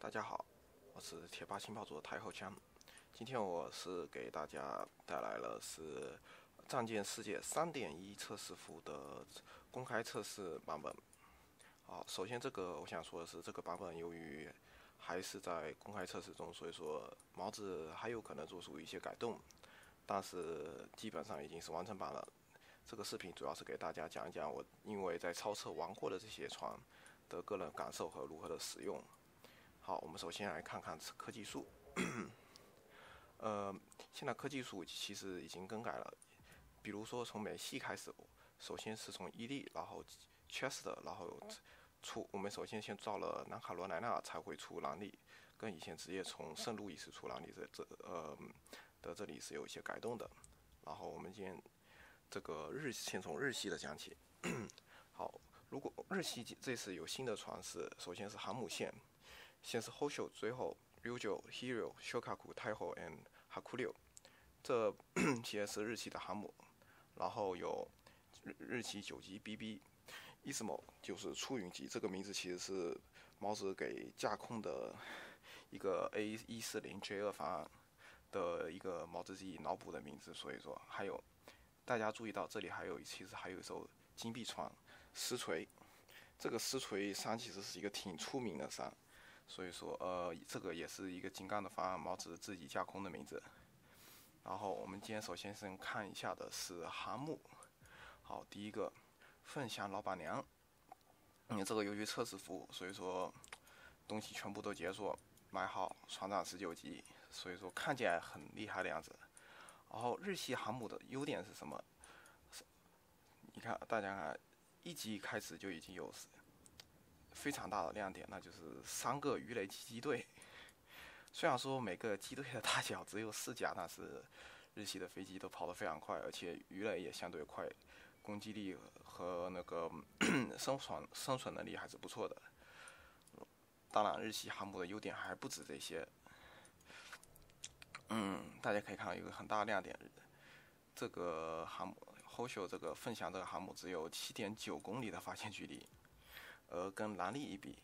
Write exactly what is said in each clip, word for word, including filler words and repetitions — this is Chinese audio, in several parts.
大家好，我是贴吧情报组的太后枪。今天我是给大家带来了是战舰世界 三点一 测试服的公开测试版本。好，首先这个我想说的是，这个版本由于还是在公开测试中，所以说毛子还有可能做出一些改动，但是基本上已经是完成版了。这个视频主要是给大家讲一讲我因为在超测玩过的这些船的个人感受和如何的使用。好，我们首先来看看科技树。呃，现在科技树其实已经更改了，比如说从美系开始，首先是从伊利，然后 chest， 然后出我们首先先造了南卡罗来纳才会出蓝利，跟以前直接从圣路易斯出蓝利这这呃的这里是有一些改动的。然后我们今天这个日先从日系的讲起。好，如果日系这次有新的船是，首先是航母线。先是 Hosho， 最后 Ryujo、Hiro、Shokaku、Taiho and Hakuryu， 这些是日系的航母。然后有日日系九级 B B，Ismo 就是出云级，这个名字其实是毛子给架空的一个 A 一四零 J 二方案的一个毛子自己脑补的名字，所以说还有大家注意到这里还有其实还有一艘金币船狮锤，这个狮锤山其实是一个挺出名的山。所以说，呃，这个也是一个金刚的方案，毛子自己架空的名字。然后我们今天首先先看一下的是航母。好，第一个凤翔老板娘，嗯，这个由于测试服务，所以说东西全部都解锁，买好船长十九级，所以说看起来很厉害的样子。然后日系航母的优点是什么？你看，大家看，一级开始就已经有非常大的亮点，那就是三个鱼雷机机队。虽然说每个机队的大小只有四架，但是日系的飞机都跑得非常快，而且鱼雷也相对快，攻击力和那个生存生存能力还是不错的。当然，日系航母的优点还不止这些。嗯，大家可以看到有一个很大的亮点，这个航母 Hosho 这个凤翔这个航母只有 七点九公里的发现距离。而跟蓝利一比，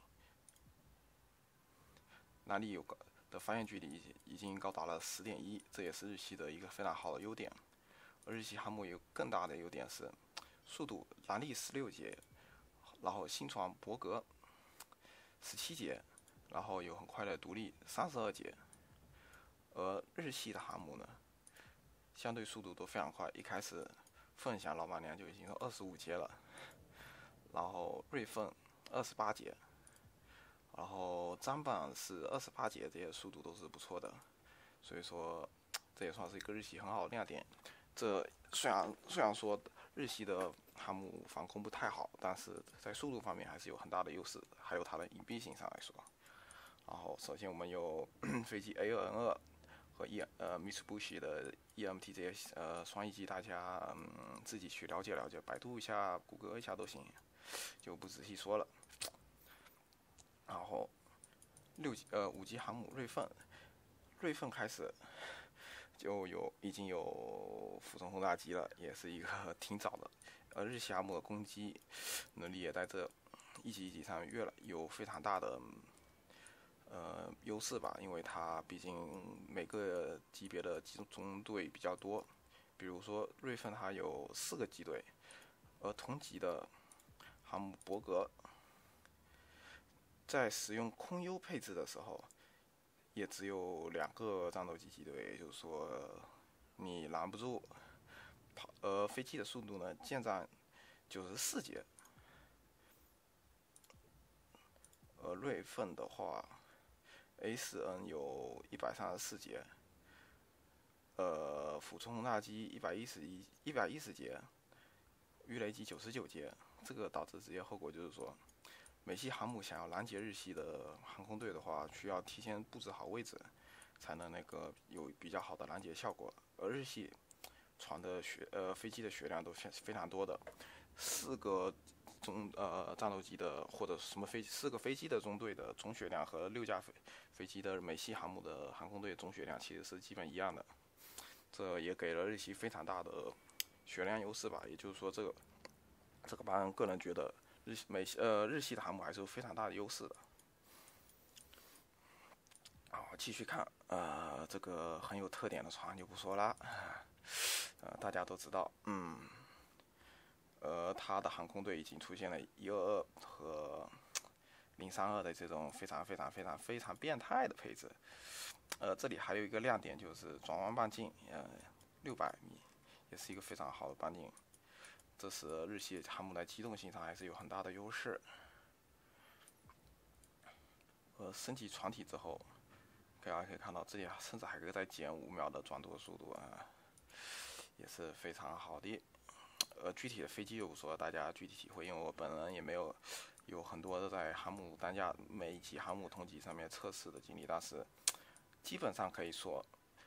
蓝利有的发现距离已经高达了 十点一， 这也是日系的一个非常好的优点。而日系航母有更大的优点是速度，蓝利十六节，然后新船伯格十七节，然后有很快的独立三十二节。而日系的航母呢，相对速度都非常快，一开始凤翔老板娘就已经有二十五节了，然后瑞凤二十八节，然后砧板是二十八节，这些速度都是不错的，所以说这也算是一个日系很好的亮点。这虽然虽然说日系的航母防空不太好，但是在速度方面还是有很大的优势，还有它的隐蔽性上来说。然后首先我们有飞机 A 二 N 二和 E 呃 Mitsubishi 的 E M T 这些呃双翼机，大家嗯自己去了解了解，百度一下、谷歌一下都行，就不仔细说了。然后六级呃五级航母瑞凤，瑞凤开始就有已经有俯冲轰炸机了，也是一个挺早的。而日系航母的攻击能力也在这一级一级上越了有非常大的呃优势吧，因为它毕竟每个级别的机中队比较多，比如说瑞凤它有四个机队，而同级的航母伯格在使用空优配置的时候，也只有两个战斗机机队，也就是说你拦不住。跑呃，飞机的速度呢，舰战九十四节，而瑞凤的话 ，A 四 N 有一百三十四节，呃，俯冲轰炸机一百一十一一百一十节，鱼雷机九十九节，这个导致直接后果就是说。美系航母想要拦截日系的航空队的话，需要提前布置好位置，才能那个有比较好的拦截效果。而日系船的血呃飞机的血量都非常多的，四个中呃战斗机的或者什么飞四个飞机的中队的总血量和六架飞飞机的美系航母的航空队总血量其实是基本一样的，这也给了日系非常大的血量优势吧。也就是说，这个这个班个人觉得。日美呃日系的航母还是有非常大的优势的。 继续看，呃，这个很有特点的船就不说了，呃，大家都知道，嗯，呃，它的航空队已经出现了一二二和零三二的这种非常非常非常非常变态的配置。呃，这里还有一个亮点就是转弯半径，呃，六百米，也是一个非常好的半径。这是日系航母在机动性上还是有很大的优势。呃，升级船体之后，大家可以看到，这里甚至还可以再减五秒的转舵速度啊，也是非常好的。呃，具体的飞机就不说大家具体体会，因为我本人也没有有很多的在航母单价每一级航母同级上面测试的经历，但是基本上可以说，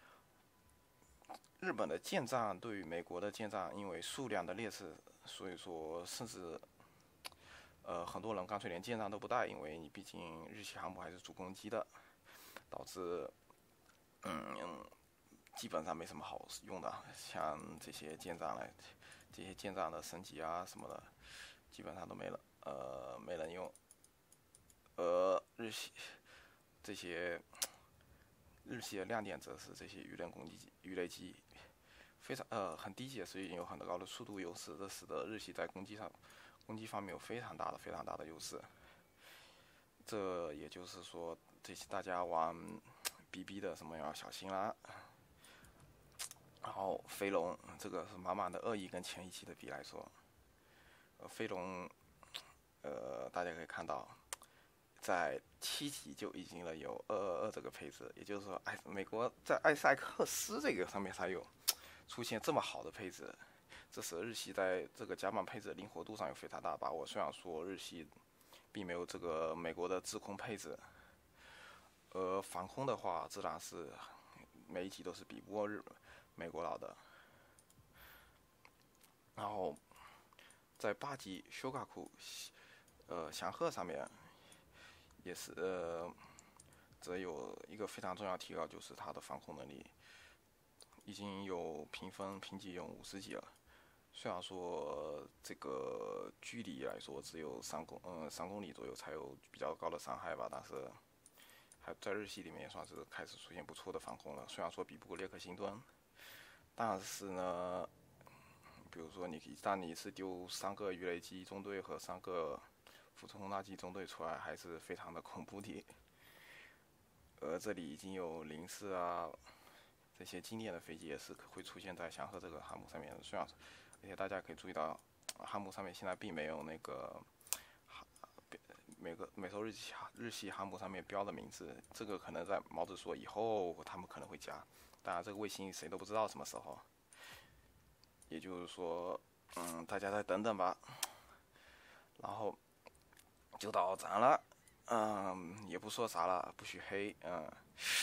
日本的舰战对于美国的舰战，因为数量的劣势，所以说甚至呃很多人干脆连舰战都不带，因为你毕竟日系航母还是主攻击的，导致嗯基本上没什么好用的，像这些舰战来。这些舰战的升级啊什么的，基本上都没了，呃，没人用。呃，日系这些日系的亮点则是这些鱼雷攻击鱼雷机，非常呃很低阶，所以有很高的速度优势，这使得日系在攻击上攻击方面有非常大的非常大的优势。这也就是说，这些大家玩 B B 的什么要小心啦。然后飞龙这个是满满的恶意跟前一期的比来说，呃，飞龙，呃，大家可以看到，在七级就已经了有二二二这个配置，也就是说，哎，美国在艾塞克斯这个上面才有出现这么好的配置，这使日系在这个甲板配置灵活度上有非常大的把握。虽然说日系并没有这个美国的制空配置，而防空的话，自然是每一级都是比不过日本。美国佬的，然后在八级修卡库，呃，翔鹤上面也是呃，则有一个非常重要提高，就是它的防空能力已经有评分评级有五十级了。虽然说这个距离来说只有三公嗯三公里左右才有比较高的伤害吧，但是还在日系里面也算是开始出现不错的防空了。虽然说比不过列克星敦。但是呢，比如说你一旦你是丢三个鱼雷机中队和三个俯冲轰炸机中队出来，还是非常的恐怖的。而这里已经有零式啊这些经典的飞机也是会出现在翔鹤这个航母上面。虽然，而且大家可以注意到，航母上面现在并没有那个每个每艘日系日系航母上面标的名字，这个可能在毛子说以后他们可能会加。当然，这个卫星谁都不知道什么时候，也就是说，嗯，大家再等等吧。然后就到咱了，嗯，也不说啥了，不许黑，嗯，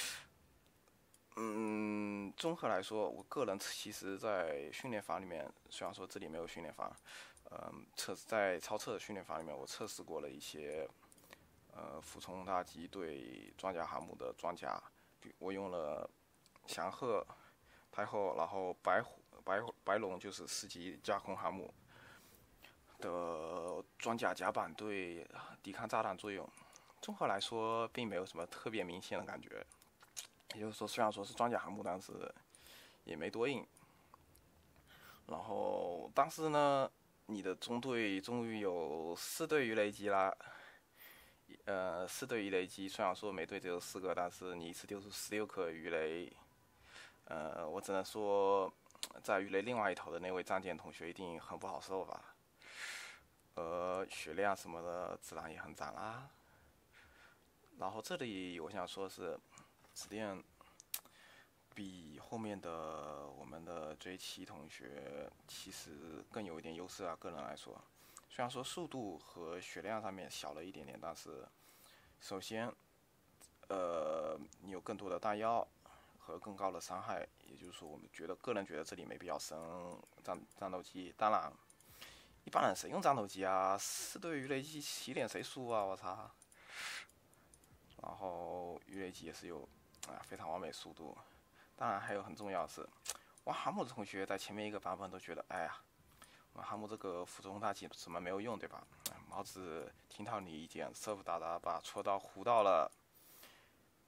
嗯，综合来说，我个人其实在训练房里面，虽然说这里没有训练房，嗯，测在超测的训练房里面，我测试过了一些，呃，俯冲轰炸机对装甲航母的装甲，我用了。翔鹤、太后，然后白虎、白白龙就是四级架空航母的装甲甲板对抵抗炸弹作用，综合来说并没有什么特别明显的感觉。也就是说，虽然说是装甲航母，但是也没多硬。然后，但是呢，你的中队终于有四队鱼雷机啦。呃，四队鱼雷机虽然说每队只有四个，但是你一次丢出十六颗鱼雷。呃，我只能说，在鱼雷另外一头的那位战舰同学一定很不好受吧。呃，血量什么的自然也很涨啦。然后这里我想说的是，紫电比后面的我们的 J 七同学其实更有一点优势啊，个人来说。虽然说速度和血量上面小了一点点，但是首先，呃，你有更多的弹药。和更高的伤害，也就是说，我们觉得个人觉得这里没必要升战战斗机。当然，一般人谁用战斗机啊？四队鱼雷机起点谁输啊？我操！然后鱼雷机也是有啊非常完美速度。当然还有很重要的是，玩航母的同学在前面一个版本都觉得，哎呀，玩航母这个俯冲轰炸机怎么没有用，对吧？毛子听到你意见，瑟夫达达把戳刀糊到了。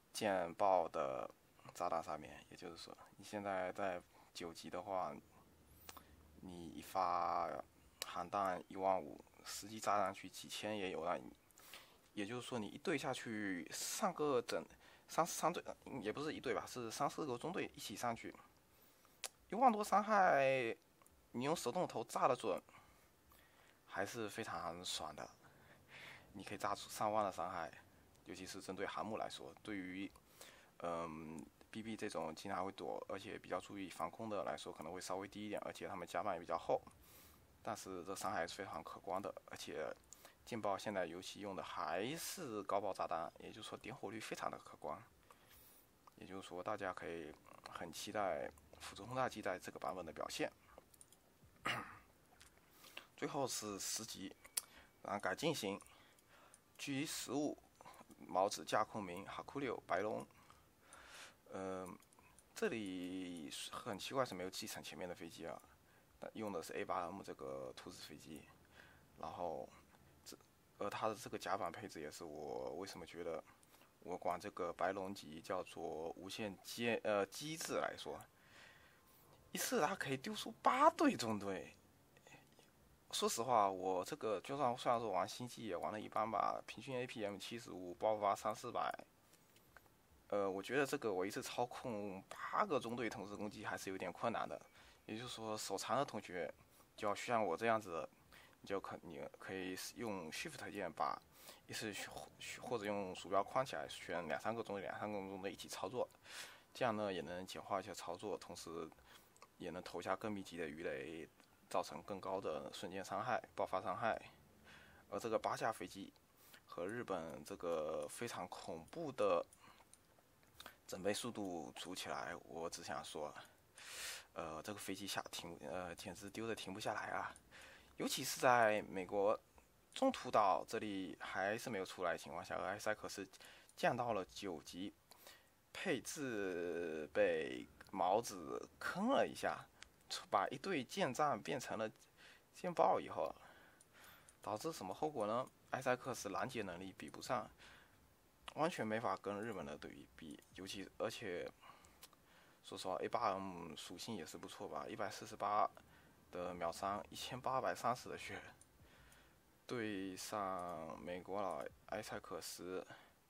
舰爆的炸弹上面。也就是说，你现在在九级的话，你一发航弹一万五，实际炸上去几千也有了。也就是说，你一队下去，上个整三三队也不是一队吧，是三四个中队一起上去，一万多伤害，你用手动头炸得准，还是非常爽的。你可以炸出上万的伤害，尤其是针对航母来说，对于嗯 B B 这种经常会躲而且比较注意防空的来说，可能会稍微低一点，而且他们甲板也比较厚，但是这伤害是非常可观的。而且舰爆现在尤其用的还是高爆炸弹，也就是说点火率非常的可观。也就是说，大家可以很期待辅助轰炸机在这个版本的表现。最后是十级，然后改进型 G 十五毛子架空民哈库六白龙。嗯、呃，这里很奇怪是没有继承前面的飞机啊，用的是 A 八 M 这个兔子飞机，然后这而它的这个甲板配置也是我为什么觉得我管这个白龙级叫做无限机呃机制来说，一次它可以丢出八队中队。说实话，我这个就算虽然说玩星际也玩的一般吧，平均 A P M 七十五，爆发三四百。呃，我觉得这个我一次操控八个中队同时攻击还是有点困难的。也就是说，手残的同学就要像我这样子，你就可你可以用 Shift 键把一次或者用鼠标框起来选两三个中队、两三个中队一起操作，这样呢也能简化一些操作，同时也能投下更密集的鱼雷，造成更高的瞬间伤害、爆发伤害。而这个八架飞机和日本这个非常恐怖的整备速度组起来，我只想说，呃，这个飞机下停，呃，简直丢的停不下来啊！尤其是在美国中途岛这里还是没有出来的情况下，埃塞克斯降到了九级，配置被毛子坑了一下，把一队舰战变成了舰爆以后，导致什么后果呢？埃塞克斯拦截能力比不上，完全没法跟日本的队比，尤其而且说实话 A 八 M 属性也是不错吧，一百四十八的秒伤，一千八百三十的血，对上美国佬埃塞克斯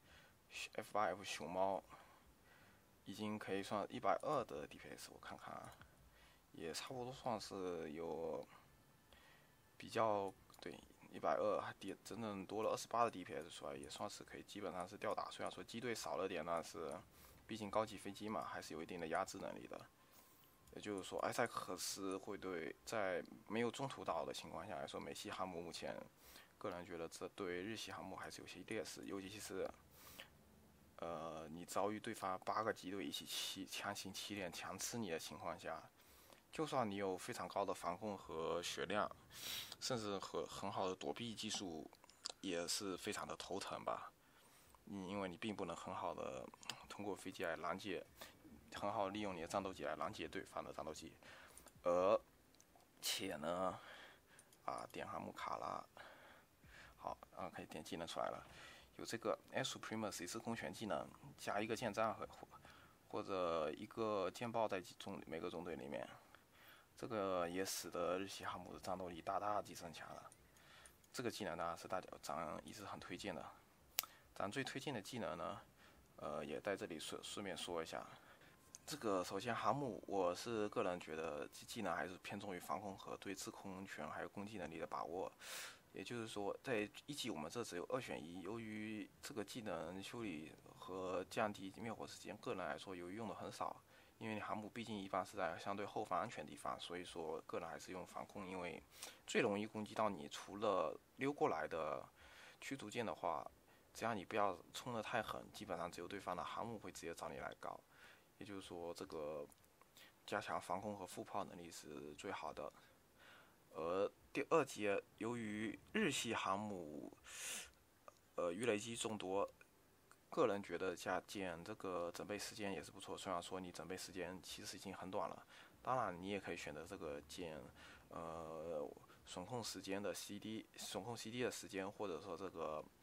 F 八 F 熊猫，已经可以算一百二的 D P S， 我看看啊，也差不多算是有比较对。一百二还跌，整整多了二十八的 D P S 出来，也算是可以，基本上是吊打。虽然说机队少了点，但是毕竟高级飞机嘛，还是有一定的压制能力的。也就是说，埃塞克斯会对在没有中途岛的情况下来说，美系航母目前个人觉得这对日系航母还是有些劣势，尤其是呃你遭遇对方八个机队一起起强行起点强吃你的情况下。就算你有非常高的防控和血量，甚至和很好的躲避技术，也是非常的头疼吧。你因为你并不能很好的通过飞机来拦截，很好利用你的战斗机来拦截对方的战斗机，而且呢，啊点航母卡拉，好啊可以点技能出来了，有这个 S Supremacy 是空权技能，加一个舰战和或者一个舰爆在中每个中队里面。这个也使得日系航母的战斗力大大提升强了。这个技能当然是大家咱一直很推荐的。咱最推荐的技能呢，呃，也在这里顺顺便说一下。这个首先航母，我是个人觉得技能还是偏重于防空和对制空权还有攻击能力的把握。也就是说，在一级我们这只有二选一。由于这个技能修理和降低灭火时间，个人来说由于用的很少。因为你航母毕竟一般是在相对后方安全地方，所以说个人还是用防空，因为最容易攻击到你。除了溜过来的驱逐舰的话，只要你不要冲得太狠，基本上只有对方的航母会直接找你来搞。也就是说，这个加强防空和副炮能力是最好的。而第二节，由于日系航母，呃，鱼雷机众多。个人觉得加减这个整备时间也是不错，虽然说你整备时间其实已经很短了，当然你也可以选择这个减呃损控时间的 C D 损控 C D 的时间，或者说这个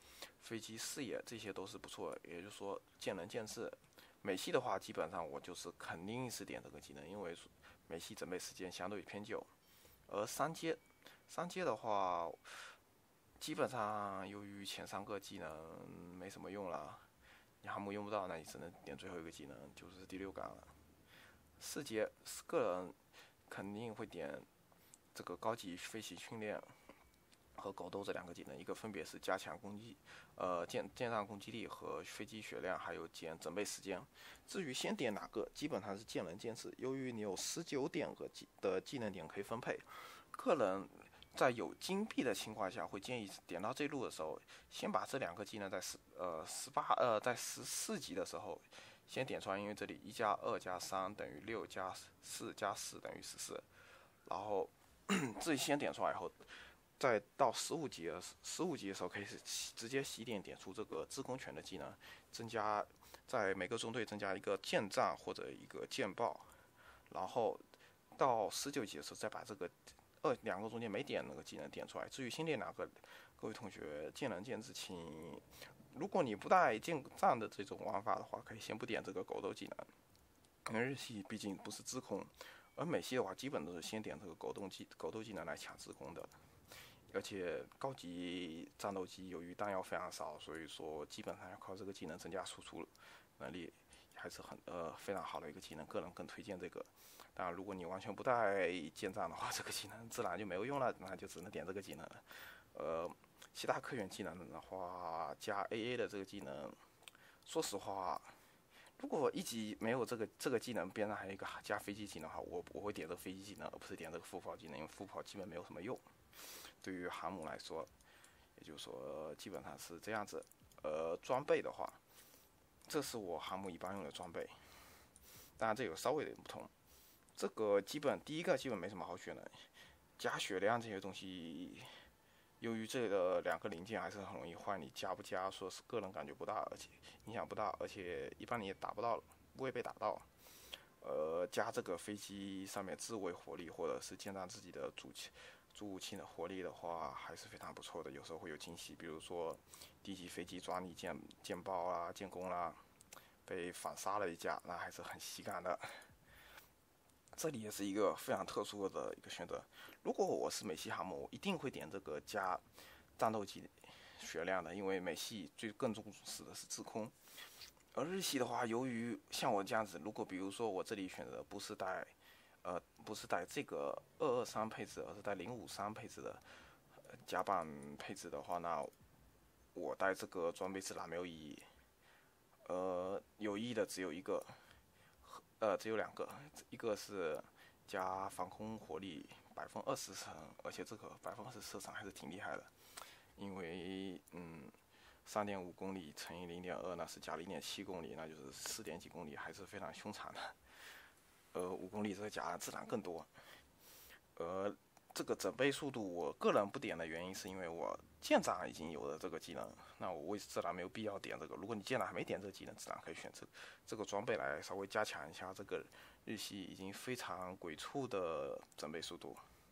飞机视野，这些都是不错的。也就是说，见仁见智。美系的话，基本上我就是肯定是点这个技能，因为美系准备时间相对偏久。而三阶，三阶的话，基本上由于前三个技能没什么用了，你航母用不到，那你只能点最后一个技能，就是第六感了。四阶，个人肯定会点这个高级飞行训练和狗斗这两个技能，一个分别是加强攻击，呃舰舰上攻击力和飞机血量，还有减准备时间。至于先点哪个，基本上是见仁见智。由于你有十九点个技的技能点可以分配，个人在有金币的情况下，会建议点到这路的时候，先把这两个技能在十呃十八呃在十四级的时候先点出来，因为这里一加二加三等于六加四加四等于十四，然后自己先点出来以后。再到十五级的十五级的时候，可以直接洗点点出这个制空权的技能，增加在每个中队增加一个舰战或者一个舰爆，然后到十九级的时候再把这个二两个中间没点那个技能点出来。至于先点哪个，各位同学见仁见智，请如果你不带舰战的这种玩法的话，可以先不点这个狗斗技能，因为日系毕竟不是制空，而美系的话基本都是先点这个狗斗技狗斗技能来抢制空的。而且高级战斗机由于弹药非常少，所以说基本上要靠这个技能增加输出能力，还是很呃非常好的一个技能，个人更推荐这个。当然，如果你完全不带舰战的话，这个技能自然就没有用了，那就只能点这个技能了。呃，其他科研技能的话，加 A A 的这个技能，说实话，如果一级没有这个这个技能，边上还有一个加飞机技能的话，我我会点这个飞机技能，而不是点这个副炮技能，因为副炮基本没有什么用。对于航母来说，也就是说基本上是这样子。呃，装备的话，这是我航母一般用的装备，当然这有稍微的不同。这个基本第一个基本没什么好选的，加血量这些东西，由于这个两个零件还是很容易坏，你加不加，说是个人感觉不大，而且影响不大，而且一般你也打不到，不会被打到。呃，加这个飞机上面自卫火力，或者是建造自己的主器。主武器的火力的话还是非常不错的，有时候会有惊喜，比如说低级飞机抓你舰舰爆啦、舰攻啦，被反杀了一架，那还是很喜感的。这里也是一个非常特殊的一个选择。如果我是美系航母，我一定会点这个加战斗机血量的，因为美系最更重视的是制空。而日系的话，由于像我这样子，如果比如说我这里选择不是带呃，不是带这个二二三配置，而是带零五三配置的甲板配置的话，那我带这个装备自然没有意义。呃，有意义的只有一个，呃，只有两个，一个是加防空火力百分二十层，而且这个百分二十射程还是挺厉害的，因为嗯，三点五公里乘以零点二，那是加零点七公里，那就是四点几公里，还是非常凶残的。呃，五公里这个加自然更多。呃，这个整备速度，我个人不点的原因是因为我舰长已经有了这个技能，那我为自然没有必要点这个。如果你舰长还没点这个技能，自然可以选择这个装备来稍微加强一下这个日系已经非常鬼畜的整备速度。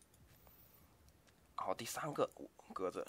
好，第三个格子，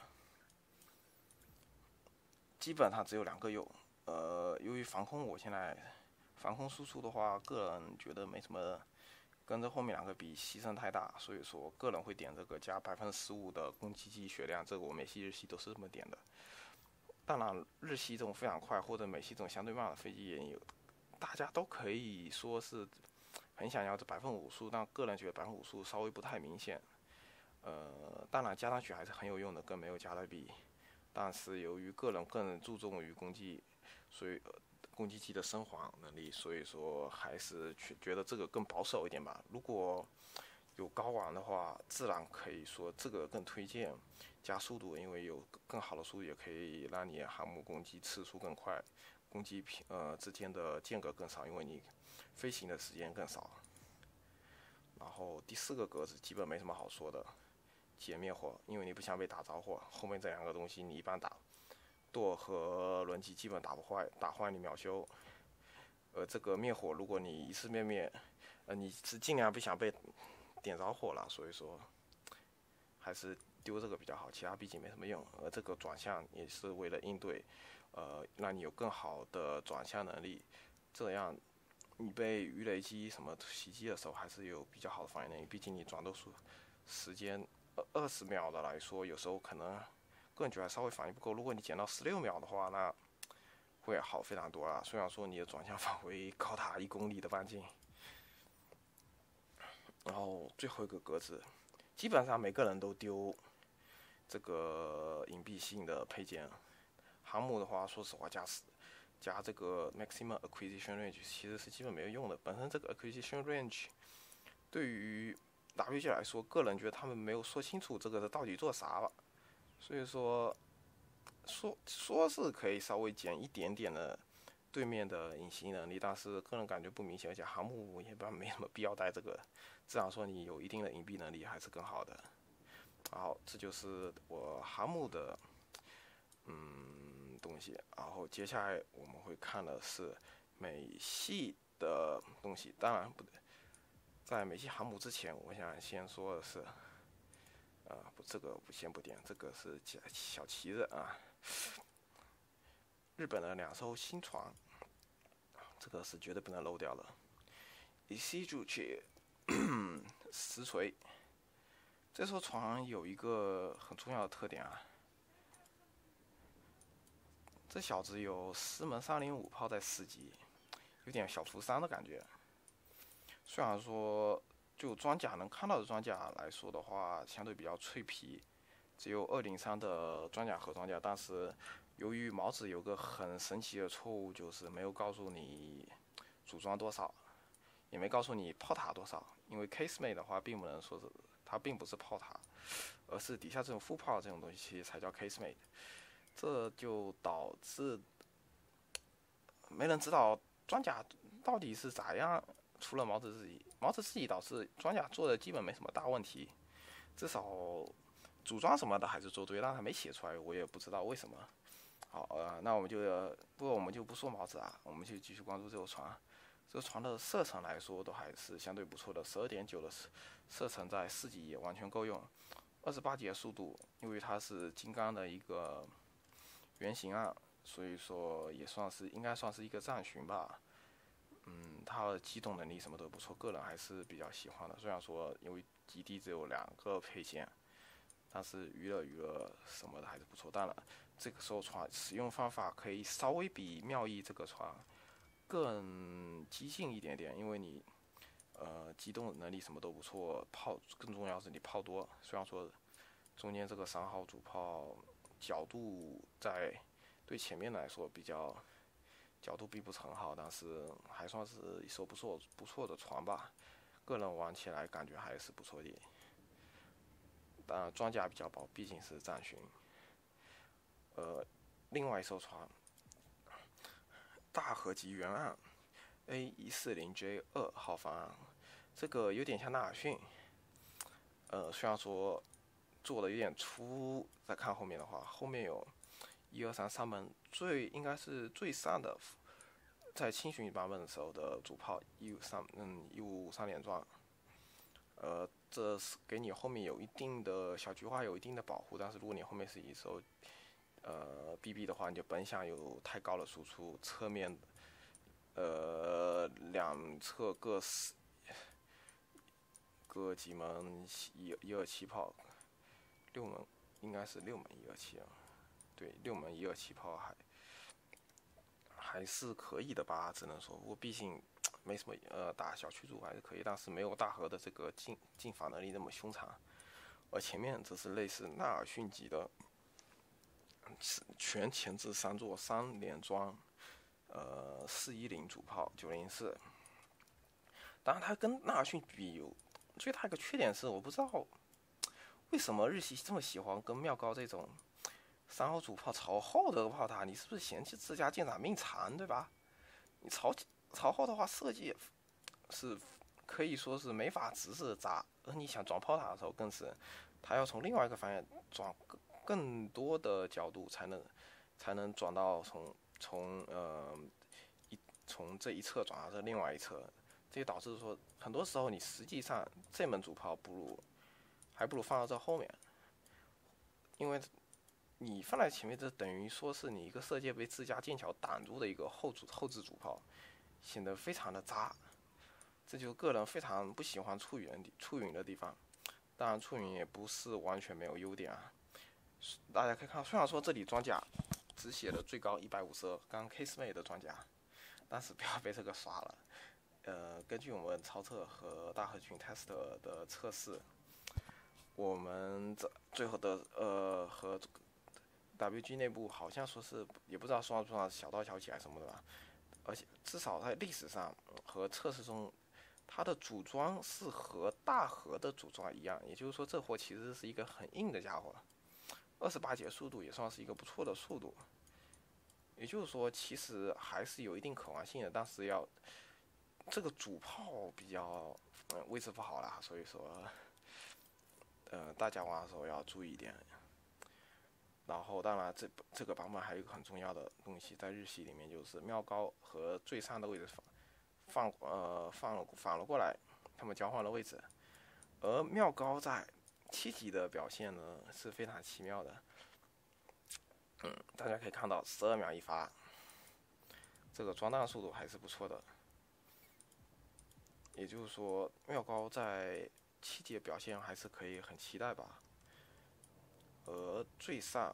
基本上只有两个有。呃，由于防空，我现在。防空输出的话，个人觉得没什么，跟这后面两个比牺牲太大，所以说个人会点这个加百分之十五的攻击机血量，这个我美系、日系都是这么点的。当然，日系这种非常快或者美系这种相对慢的飞机也有，大家都可以说是很想要这百分之五速，但个人觉得百分之五速稍微不太明显。呃，当然加上去还是很有用的，跟没有加的比。但是由于个人更注重于攻击，所以。呃攻击机的升华能力，所以说还是觉得这个更保守一点吧。如果有高网的话，自然可以说这个更推荐加速度，因为有更好的速度也可以让你航母攻击次数更快，攻击呃之间的间隔更少，因为你飞行的时间更少。然后第四个格子基本没什么好说的，解灭火，因为你不想被打着火，后面这两个东西你一般打。舵和轮机基本打不坏，打坏你秒修。呃，这个灭火，如果你一次灭灭，呃，你是尽量不想被点着火了，所以说还是丢这个比较好，其他毕竟没什么用。而这个转向也是为了应对，呃，让你有更好的转向能力，这样你被鱼雷机什么袭击的时候还是有比较好的反应能力。毕竟你转动速时间二二十秒的来说，有时候可能个人觉得稍微反应不够。如果你减到十六秒的话，那会好非常多啊。虽然说你的转向范围高达一公里的半径。然后最后一个格子，基本上每个人都丢这个隐蔽性的配件。航母的话，说实话，加加这个 maximum acquisition range 其实是基本没有用的。本身这个 acquisition range 对于 W G 来说，个人觉得他们没有说清楚这个是到底做啥吧。所以说，说说是可以稍微减一点点的对面的隐形能力，但是个人感觉不明显，而且航母一般没什么必要带这个。至少说你有一定的隐蔽能力还是更好的。好，这就是我航母的嗯东西。然后接下来我们会看的是美系的东西。当然不对，在美系航母之前，我想先说的是，呃，不，这个不先不点，这个是小旗子啊。日本的两艘新船，这个是绝对不能漏掉的。伊西主器实锤，这艘船有一个很重要的特点啊，这小子有四门三零五炮在四级，有点小福山的感觉。虽然说就装甲能看到的装甲来说的话，相对比较脆皮，只有二零三的装甲和装甲，但是由于毛子有个很神奇的错误，就是没有告诉你组装多少，也没告诉你炮塔多少。因为 casemate 的话，并不能说是它并不是炮塔，而是底下这种副炮这种东西才叫 casemate。这就导致没人知道装甲到底是咋样。除了毛子自己，毛子自己导致装甲做的基本没什么大问题，至少组装什么的还是做对，但他没写出来，我也不知道为什么。好，呃，那我们就不过我们就不说毛子啊，我们就继续关注这艘船。这个船的射程来说都还是相对不错的， 十二点九 的射程在四级也完全够用。二十八级的速度，因为它是金刚的一个原型啊，所以说也算是应该算是一个战巡吧。嗯，它的机动能力什么都不错，个人还是比较喜欢的。虽然说因为基地只有两个配件，但是娱乐娱乐什么的还是不错。当然，这个艘船使用方法可以稍微比妙义这个船更激进一点点，因为你呃机动能力什么都不错，炮更重要是你炮多。虽然说中间这个三号主炮角度在对前面来说比较角度并不是很好，但是还算是一艘不错不错的船吧。个人玩起来感觉还是不错的。当然装甲比较薄，毕竟是战巡。呃，另外一艘船。大和级原案 A 一四零 J 二号方案，这个有点像纳尔逊。呃，虽然说做的有点粗，再看后面的话，后面有一二三三门，最应该是最上的，在轻巡版本的时候的主炮一五三嗯一五三连装。呃，这是给你后面有一定的小菊花有一定的保护，但是如果你后面是一艘呃 B B 的话，你就本想有太高的输出，侧面呃两侧各四各几门一一二七炮，六门应该是六门一二七啊，对，六门一二七炮还还是可以的吧，只能说，不过毕竟没什么呃打小驱逐还是可以，但是没有大和的这个进进法能力那么凶残。而前面则是类似纳尔逊级的。全前置三座三连装，呃，四一零主炮九零四。当然，它跟纳尔逊比有最大一个缺点是，我不知道为什么日系这么喜欢跟妙高这种三号主炮朝后的炮塔，你是不是嫌弃自家舰长命长，对吧？你朝朝后的话，设计是可以说是没法直视砸，而你想装炮塔的时候，更是它要从另外一个方向装。更多的角度才能才能转到从从呃一从这一侧转到这另外一侧，这就导致说很多时候你实际上这门主炮不如还不如放到这后面。 因为你放在前面，这等于说是你一个射箭被自家剑桥挡住的一个后主后置主炮，显得非常的渣。这就个人非常不喜欢出云的出云的地方。当然，出云也不是完全没有优点啊。大家可以看，虽然说这里装甲只写了最高一百五十二，刚 K 四妹的装甲，但是不要被这个耍了。呃，根据我们超测和大和群 test 的测试，我们这最后的呃和 W G 内部好像说是也不知道算不算小道消息还是什么的吧，而且至少在历史上和测试中，它的组装是和大和的组装一样，也就是说这货其实是一个很硬的家伙，二十八节速度也算是一个不错的速度。也就是说，其实还是有一定可玩性的，但是要这个主炮比较嗯位置不好啦，所以说呃大家玩的时候要注意一点。然后当然这这个版本还有一个很重要的东西，在日系里面就是妙高和最上的位置放放呃放了反了过来，他们交换了位置，而妙高在七级的表现呢是非常奇妙的。嗯，大家可以看到十二秒一发，这个装弹速度还是不错的。也就是说，妙高在七级的表现还是可以很期待吧。而最上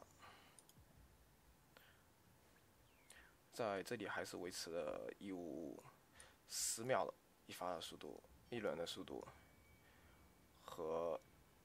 在这里还是维持了一五十秒的一发的速度，一轮的速度和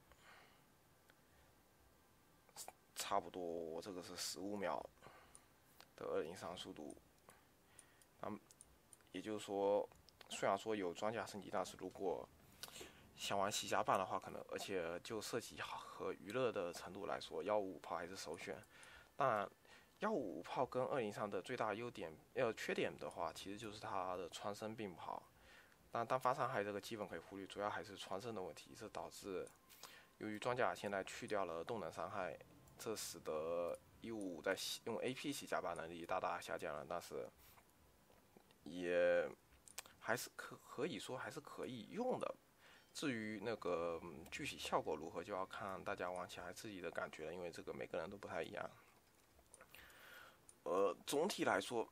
差不多这个是十五秒的二零三速度。那么也就是说，虽然说有装甲升级，但是如果想玩西甲版的话，可能而且就射击和娱乐的程度来说，幺五五炮还是首选。当然，幺五五炮跟二零三的最大优点呃缺点的话，其实就是它的穿身并不好。但单发伤害这个基本可以忽略，主要还是穿身的问题，这导致由于装甲现在去掉了动能伤害，这使得一五五在用 A P 西甲版能力大大下降了，但是也还是可可以说还是可以用的。至于那个、嗯、具体效果如何，就要看大家玩起来自己的感觉了，因为这个每个人都不太一样。呃，总体来说，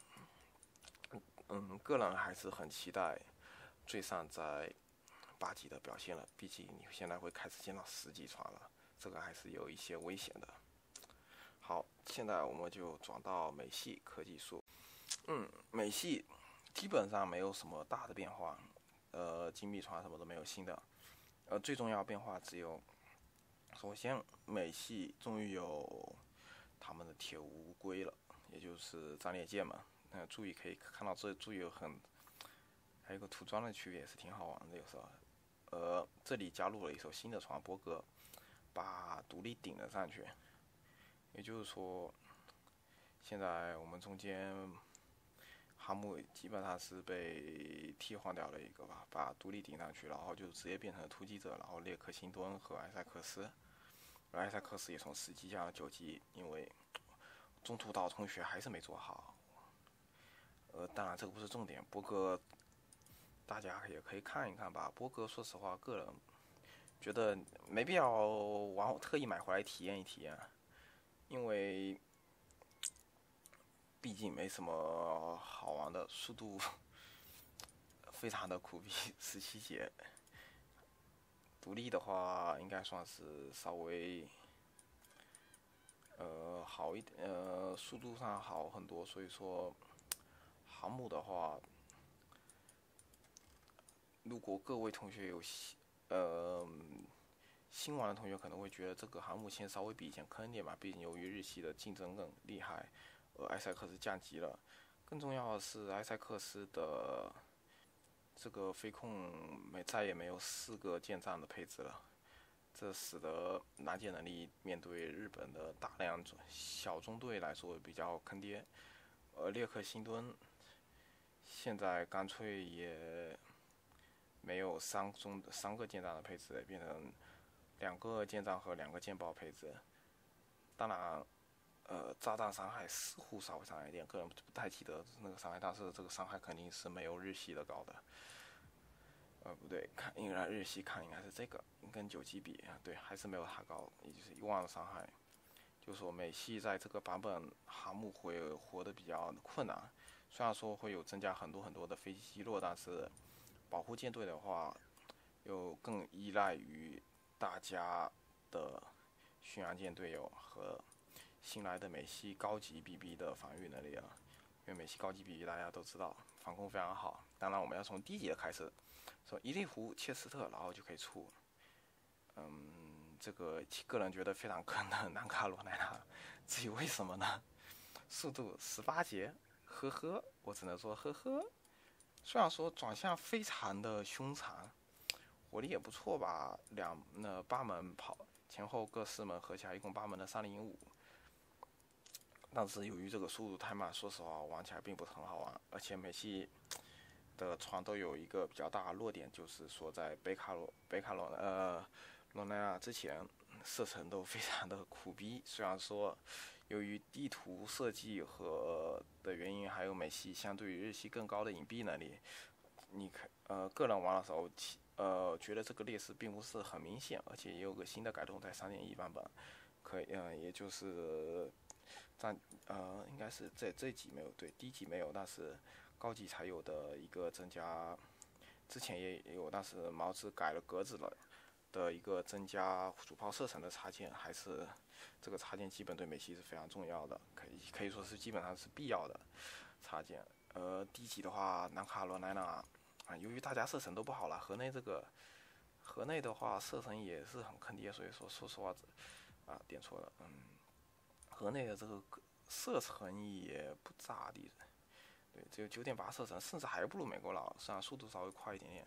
嗯，个人还是很期待最上在八级的表现了，毕竟你现在会开始见到十级船了，这个还是有一些危险的。好，现在我们就转到美系科技树。嗯，美系基本上没有什么大的变化，呃，金币船什么都没有新的。呃，最重要的变化只有，首先美系终于有他们的铁乌龟了，也就是战列舰嘛。那、呃、注意可以看到这注意有很，还有一个涂装的区别也是挺好玩的，有时候。呃，这里加入了一艘新的船波哥，把独立顶了上去。也就是说，现在我们中间航母基本上是被替换掉了一个吧，把独立顶上去，然后就直接变成了突击者，然后列克星敦和埃塞克斯，而埃塞克斯也从十级降到九级，因为中途岛同学还是没做好。呃，当然这个不是重点，波哥大家也可以看一看吧。波哥说实话，个人觉得没必要玩，特意买回来体验一体验，因为毕竟没什么好玩的，速度非常的苦逼，十七节。独立的话，应该算是稍微呃好一点，呃速度上好很多，所以说航母的话，如果各位同学有呃新玩的同学可能会觉得这个航母线稍微比以前坑一点吧，毕竟由于日系的竞争更厉害，而埃塞克斯降级了。更重要的是，埃塞克斯的这个飞控没再也没有四个舰长的配置了，这使得拦截能力面对日本的大量小中队来说比较坑爹。而列克星敦现在干脆也没有三中三个舰长的配置，变成两个舰长和两个舰爆配置。当然，呃，炸弹伤害似乎稍微伤害一点，个人不太记得那个伤害，但是这个伤害肯定是没有日系的高的。 呃，不对，看应该日系看应该是这个，跟九 G 比，对，还是没有它高，也就是一万的伤害。就是说美系在这个版本航母会活得比较困难，虽然说会有增加很多很多的飞机击落，但是保护舰队的话，又更依赖于大家的巡洋舰队友和新来的美系高级 B B 的防御能力了。因为美系高级 B B 大家都知道防空非常好，当然我们要从低级的开始，从伊利湖、切斯特，然后就可以出。嗯，这个个人觉得非常坑的南卡罗来纳，至于为什么呢？速度十八节，呵呵，我只能说呵呵。虽然说转向非常的凶残，火力也不错吧，两那八门跑前后各四门，合起来一共八门的三零五。但是由于这个速度太慢，说实话玩起来并不是很好玩，而且美系的船都有一个比较大的弱点，就是说在北卡罗北卡罗呃罗奈纳之前射程都非常的苦逼。虽然说由于地图设计和的原因，还有美系相对于日系更高的隐蔽能力，你可呃个人玩的时候，呃觉得这个劣势并不是很明显，而且也有个新的改动在三点一版本，可以呃也就是战呃应该是这这级没有，对，低级没有，但是高级才有的一个增加，之前也有，但是毛子改了格子了的一个增加主炮射程的插件，还是这个插件基本对美系是非常重要的，可以可以说是基本上是必要的插件。呃，低级的话，南卡罗来纳啊，由于大家射程都不好了，河内这个河内的话射程也是很坑爹，所以说说实话，啊点错了，嗯，河内的这个射程也不咋地。对，只有九点八射程，甚至还不如美国佬，虽然速度稍微快一点点。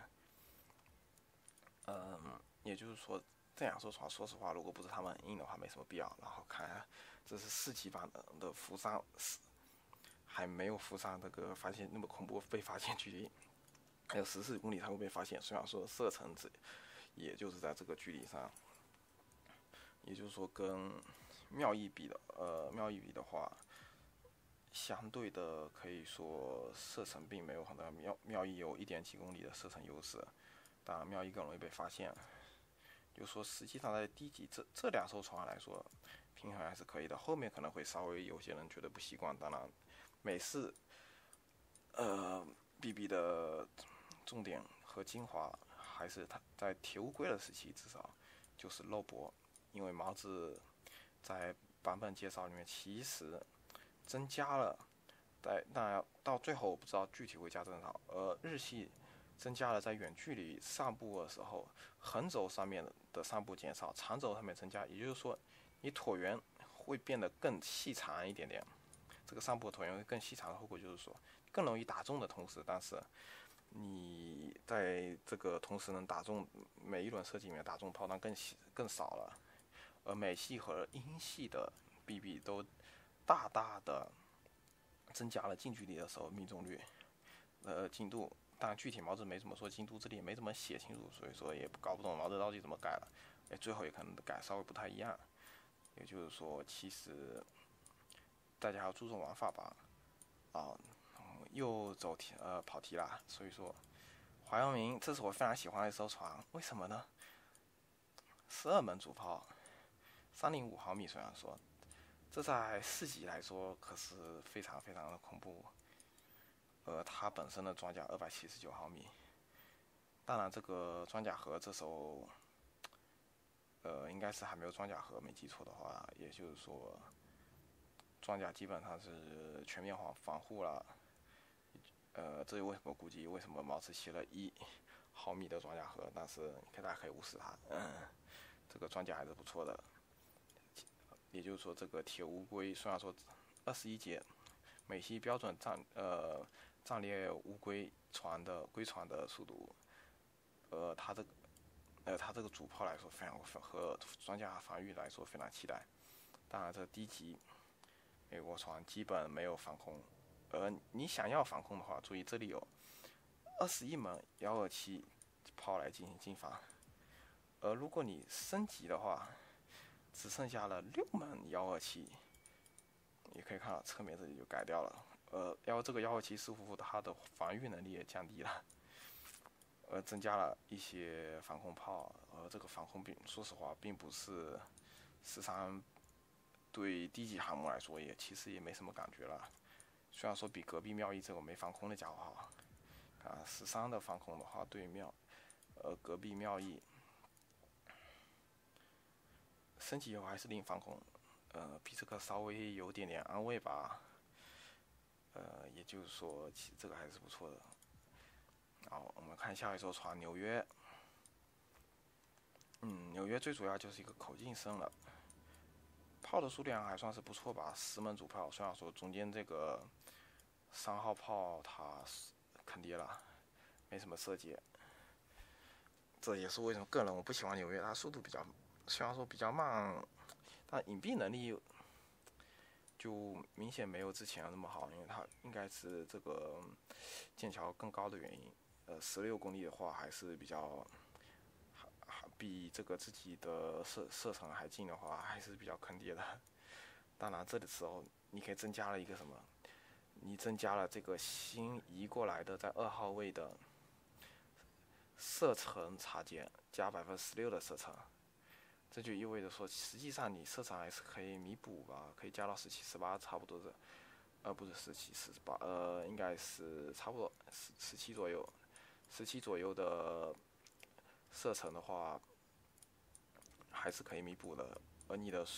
嗯，也就是说，这两艘船，说实话，如果不是他们很硬的话，没什么必要。然后看，这是四级版的的扶桑，还没有扶桑这个发现那么恐怖，被发现距离还有十四公里才会被发现。虽然说射程只，也就是在这个距离上，也就是说跟妙义比的，呃，妙义比的话。相对的，可以说射程并没有很大，妙妙义有一点几公里的射程优势，当然妙义更容易被发现。就说实际上在低级这这两艘船来说，平衡还是可以的，后面可能会稍微有些人觉得不习惯。当然，美式呃 B B 的重点和精华还是它在铁乌龟的时期，至少就是肉搏，因为毛子在版本介绍里面其实。增加了，在那到最后我不知道具体会加多少。呃，日系增加了在远距离上步的时候，横轴上面的上步减少，长轴上面增加，也就是说，你椭圆会变得更细长一点点。这个上步椭圆会更细长的后果就是说，更容易打中的同时，但是你在这个同时能打中每一轮射击里面打中炮弹更更少了。而美系和英系的 B B 都。大大的增加了近距离的时候命中率，呃精度，但具体毛子没怎么说，精度这里也没怎么写清楚，所以说也搞不懂毛子到底怎么改了，哎，最后也可能改稍微不太一样，也就是说，其实大家要注重玩法吧，啊，又走题呃跑题了，所以说，华阳明这是我非常喜欢的一艘船，为什么呢？十二门主炮，三零五毫米，虽然说。这在四级来说可是非常非常的恐怖，呃，它本身的装甲二百七十九毫米，当然这个装甲盒这时候，呃，应该是还没有装甲盒，没记错的话，也就是说，装甲基本上是全面防防护了，呃，这就为什么估计为什么毛刺写了一毫米的装甲盒，但是大家可以无视它，嗯，这个装甲还是不错的。也就是说，这个铁乌龟虽然说二十一节美系标准战呃战列乌龟船的龟船的速度，呃，它这个呃它这个主炮来说非常和装甲防御来说非常期待。当然，这低级美国船基本没有防空，而你想要防空的话，注意这里有二十一门幺二七炮来进行进防，而如果你升级的话。只剩下了六门幺二七，你可以看到侧面这里就改掉了。呃，要这个幺二七似乎它的防御能力也降低了。 呃增加了一些防空炮，呃这个防空并说实话并不是十三对低级航母来说也其实也没什么感觉了。虽然说比隔壁妙义这个没防空的家伙好，啊十三的防空的话对妙呃隔壁妙义升级以后还是零防空，呃比这个稍微有点点安慰吧。呃，也就是说，其实这个还是不错的。好，我们看下一艘船纽约。嗯，纽约最主要就是一个口径深了，炮的数量还算是不错吧，十门主炮。虽然说中间这个三号炮它坑爹了，没什么射界。这也是为什么个人我不喜欢纽约，它速度比较，虽然说比较慢，但隐蔽能力就明显没有之前那么好，因为它应该是这个剑桥更高的原因。呃，十六公里的话还是比较，还还比这个自己的射射程还近的话，还是比较坑爹的。当然，这的时候你可以增加了一个什么？你增加了这个新移过来的在二号位的射程插件，加百分之十六的射程。这就意味着说，实际上你射程还是可以弥补吧，可以加到十七、十八，差不多的，呃，不是十七、十八，呃，应该是差不多十十七左右，十七左右的射程的话，还是可以弥补的。而你的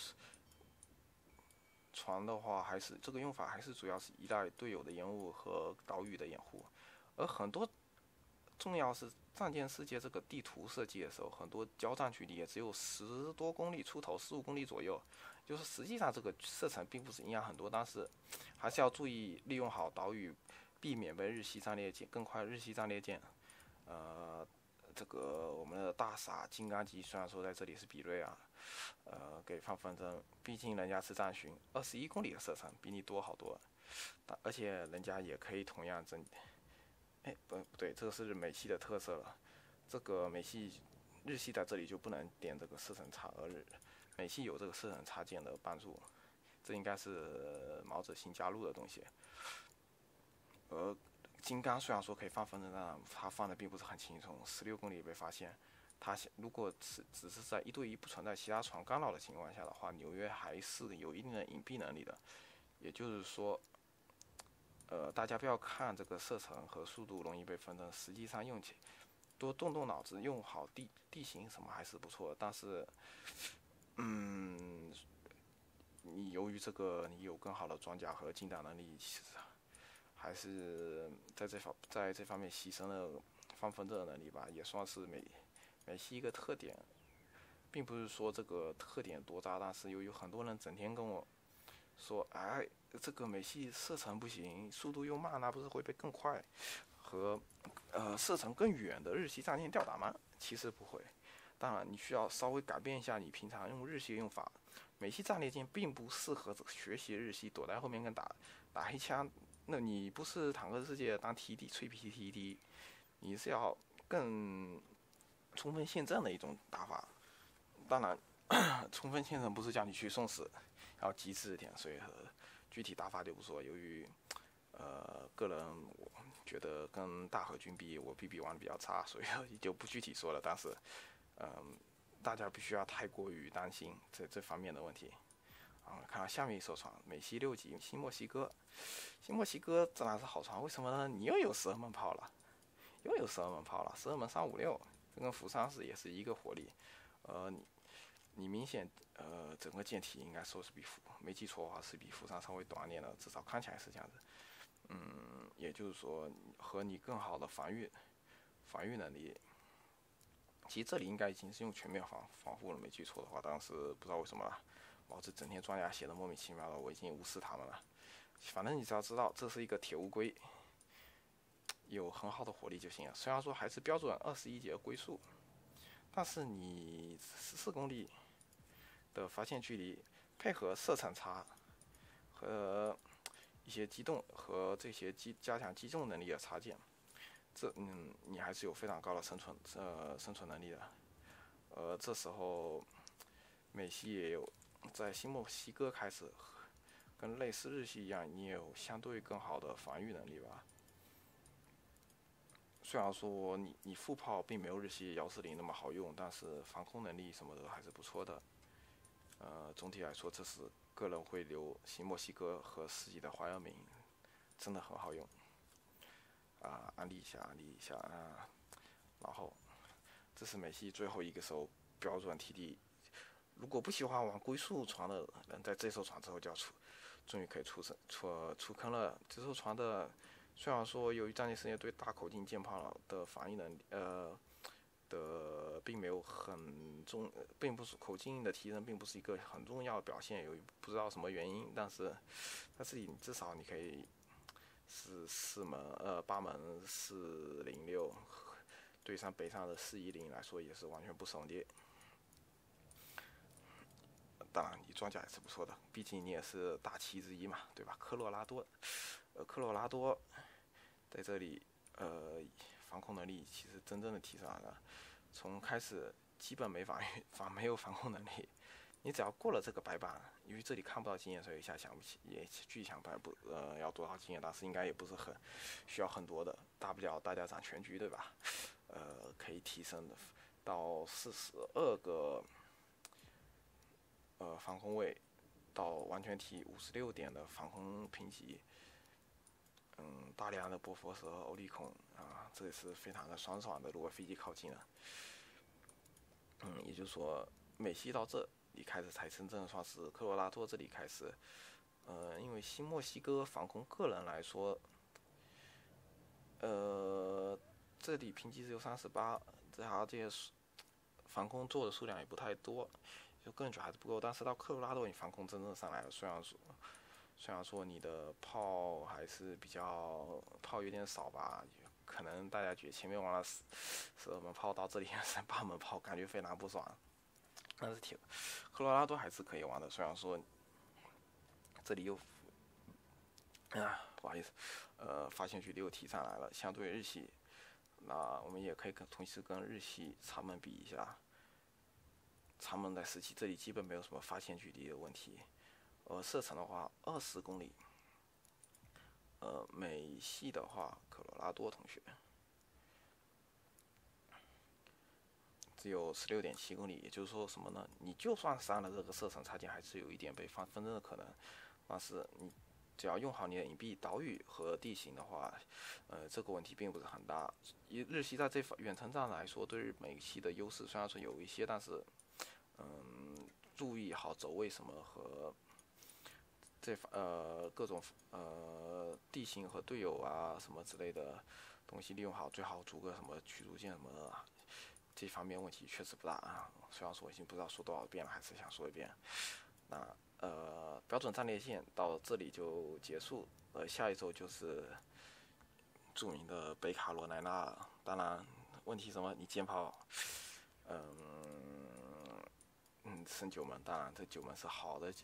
船的话，还是这个用法还是主要是依赖队友的烟雾和岛屿的掩护，而很多重要是战舰世界这个地图设计的时候，很多交战距离也只有十多公里出头，十五公里左右，就是实际上这个射程并不是影响很多，但是还是要注意利用好岛屿，避免被日系战列舰更快日系战列舰，呃，这个我们的大傻金刚级虽然说在这里是比瑞啊，呃，给放风筝，毕竟人家是战巡，二十一公里的射程比你多好多，但而且人家也可以同样增。哎，不不对，这个是美系的特色了。这个美系、日系在这里就不能点这个射程插，而日美系有这个射程插件的帮助。这应该是毛者新加入的东西。而金刚虽然说可以放风筝，但它放的并不是很轻松，十六公里被发现。它如果只只是在一对一不存在其他船干扰的情况下的话，纽约还是有一定的隐蔽能力的。也就是说。呃，大家不要看这个射程和速度容易被分成，实际上用起多动动脑子，用好地地形什么还是不错的。但是，嗯，你由于这个你有更好的装甲和近打能力，其实还是在这方在这方面牺牲了放风筝的能力吧，也算是美美系一个特点，并不是说这个特点多大，但是又有很多人整天跟我说，哎。这个美系射程不行，速度又慢，那不是会被更快？和呃射程更远的日系战舰吊打吗？其实不会。当然，你需要稍微改变一下你平常用日系的用法。美系战列舰并不适合学习日系，躲在后面跟打打黑枪。那你不是坦克世界当 T D 脆皮 T D， 你是要更冲锋陷阵的一种打法。当然，冲锋陷阵不是叫你去送死，要机智一点，所以。具体打法就不说，由于，呃，个人我觉得跟大和军比，我 B B 玩的比较差，所以就不具体说了。但是，嗯、呃，大家必须要太过于担心这这方面的问题。啊，看到下面一艘船，美西六级新墨西哥，新墨西哥自然是好船，为什么呢？你又有十二门炮了，又有十二门炮了，十二门三五六，这跟釜山是也是一个火力，呃，你。你明显，呃，整个舰体应该说是比釜，没记错的话是比釜山稍微短一点的，至少看起来是这样子。嗯，也就是说和你更好的防御，防御能力。其实这里应该已经是用全面防防护了，没记错的话，但是不知道为什么了，老子整天装甲写的莫名其妙的，我已经无视他们了。反正你只要知道这是一个铁乌龟，有很好的火力就行了。虽然说还是标准二十一节龟速，但是你十四公里。的发现距离，配合射程差和一些机动和这些机加强击中能力的插件，这嗯你还是有非常高的生存呃生存能力的。呃，这时候美系也有在新墨西哥开始跟类似日系一样，你也有相对更好的防御能力吧。 虽然说你你副炮并没有日系幺四零那么好用，但是防空能力什么的还是不错的。呃，总体来说，这是个人会留新墨西哥和四级的花样名，真的很好用。啊、安利一下，安利一下啊。然后，这是美系最后一个艘标准 T D。如果不喜欢玩龟速船的人，在这艘船之后就要出，终于可以出生出出坑了。这艘船的虽然说由于战舰世界对大口径舰炮的反应能力，呃的并没有很重，并不是口径的提升，并不是一个很重要的表现，由于不知道什么原因，但是但是你至少你可以是四门呃八门四零六，对上北上的四一零来说也是完全不怂的。当然，你装甲也是不错的，毕竟你也是大旗之一嘛，对吧？科罗拉多，呃，科罗拉多在这里，呃，防空能力其实真正的提升了，从开始基本没防御，防没有防空能力，你只要过了这个白板，因为这里看不到经验，所以一下想不起，也具想不不呃要多少经验，但是应该也不是很需要很多的，大不了大家攒全局，对吧？呃，可以提升的到四十二个。呃，防空位到完全体五十六点的防空评级，嗯，大量的波佛蛇、欧利孔啊，这也是非常的爽爽的。如果飞机靠近了，嗯，也就是说，美西到这里开始才真正算是科罗拉多这里开始，呃，因为新墨西哥防空个人来说，呃，这里评级只有三十八，这还这些防空做的数量也不太多。就个人觉得还是不够，但是到科罗拉多你防空真正上来了，虽然说虽然说你的炮还是比较炮有点少吧，可能大家觉得前面玩了十十二门炮，到这里剩八门炮，感觉非常不爽。但是铁科罗拉多还是可以玩的，虽然说这里又啊不好意思，呃发现距离又提上来了，相对日系，那我们也可以跟同时跟日系长门比一下。长门在十七这里基本没有什么发现距离的问题，呃，射程的话二十公里，呃，美系的话科罗拉多同学只有十六点七公里，也就是说什么呢？你就算删了这个射程差距，还是有一点被放风筝的可能，但是你只要用好你的隐蔽岛屿和地形的话，呃，这个问题并不是很大。以日系在这远程战来说，对美系的优势虽然说有一些，但是嗯，注意好走位什么和这呃各种呃地形和队友啊什么之类的东西利用好，最好组个什么驱逐舰什么的，这方面问题确实不大啊。虽然说我已经不知道说多少遍了，还是想说一遍。那呃标准战列线到这里就结束，呃下一周就是著名的北卡罗来纳，当然问题什么你舰炮，嗯。嗯，升九门，当然这九门是好的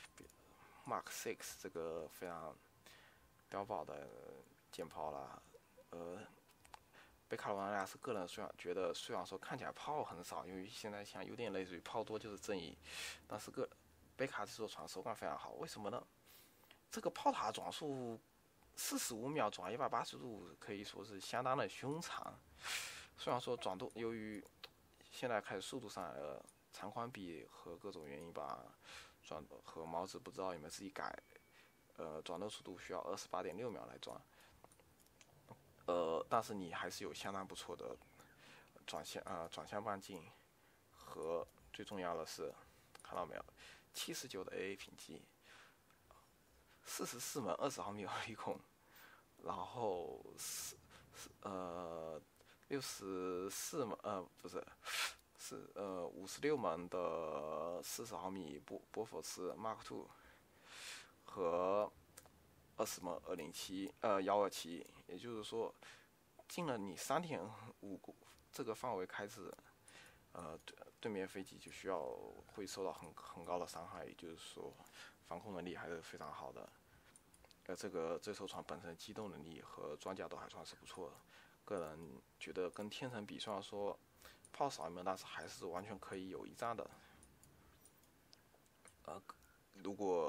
，Mark Six 这个非常碉堡的舰炮啦。呃，北卡罗来纳是个人虽然觉得虽然说看起来炮很少，因为现在想有点类似于炮多就是正义，但是个北卡这艘船手感非常好，为什么呢？这个炮塔转速四十五秒转一百八十度，可以说是相当的凶残。虽然说转度由于现在开始速度上来了。长宽比和各种原因吧，转和毛子不知道有没有自己改，呃，转动速度需要二十八点六秒来转，呃，但是你还是有相当不错的转向啊、呃、转向半径和最重要的是，看到没有，七十九的 A A 评级，四十四门二十毫米耳力孔，然后四呃六十四门呃不是。是呃五十六门的四十毫米波波佛斯 Mark Two 和二十门二零七呃幺二七，也就是说进了你三点五这个范围开始，呃对对面飞机就需要会受到很很高的伤害，也就是说防空能力还是非常好的。呃，这个这艘船本身机动能力和装甲都还算是不错的，个人觉得跟天神比，虽然说。炮少一门，但是还是完全可以有一战的。呃，如果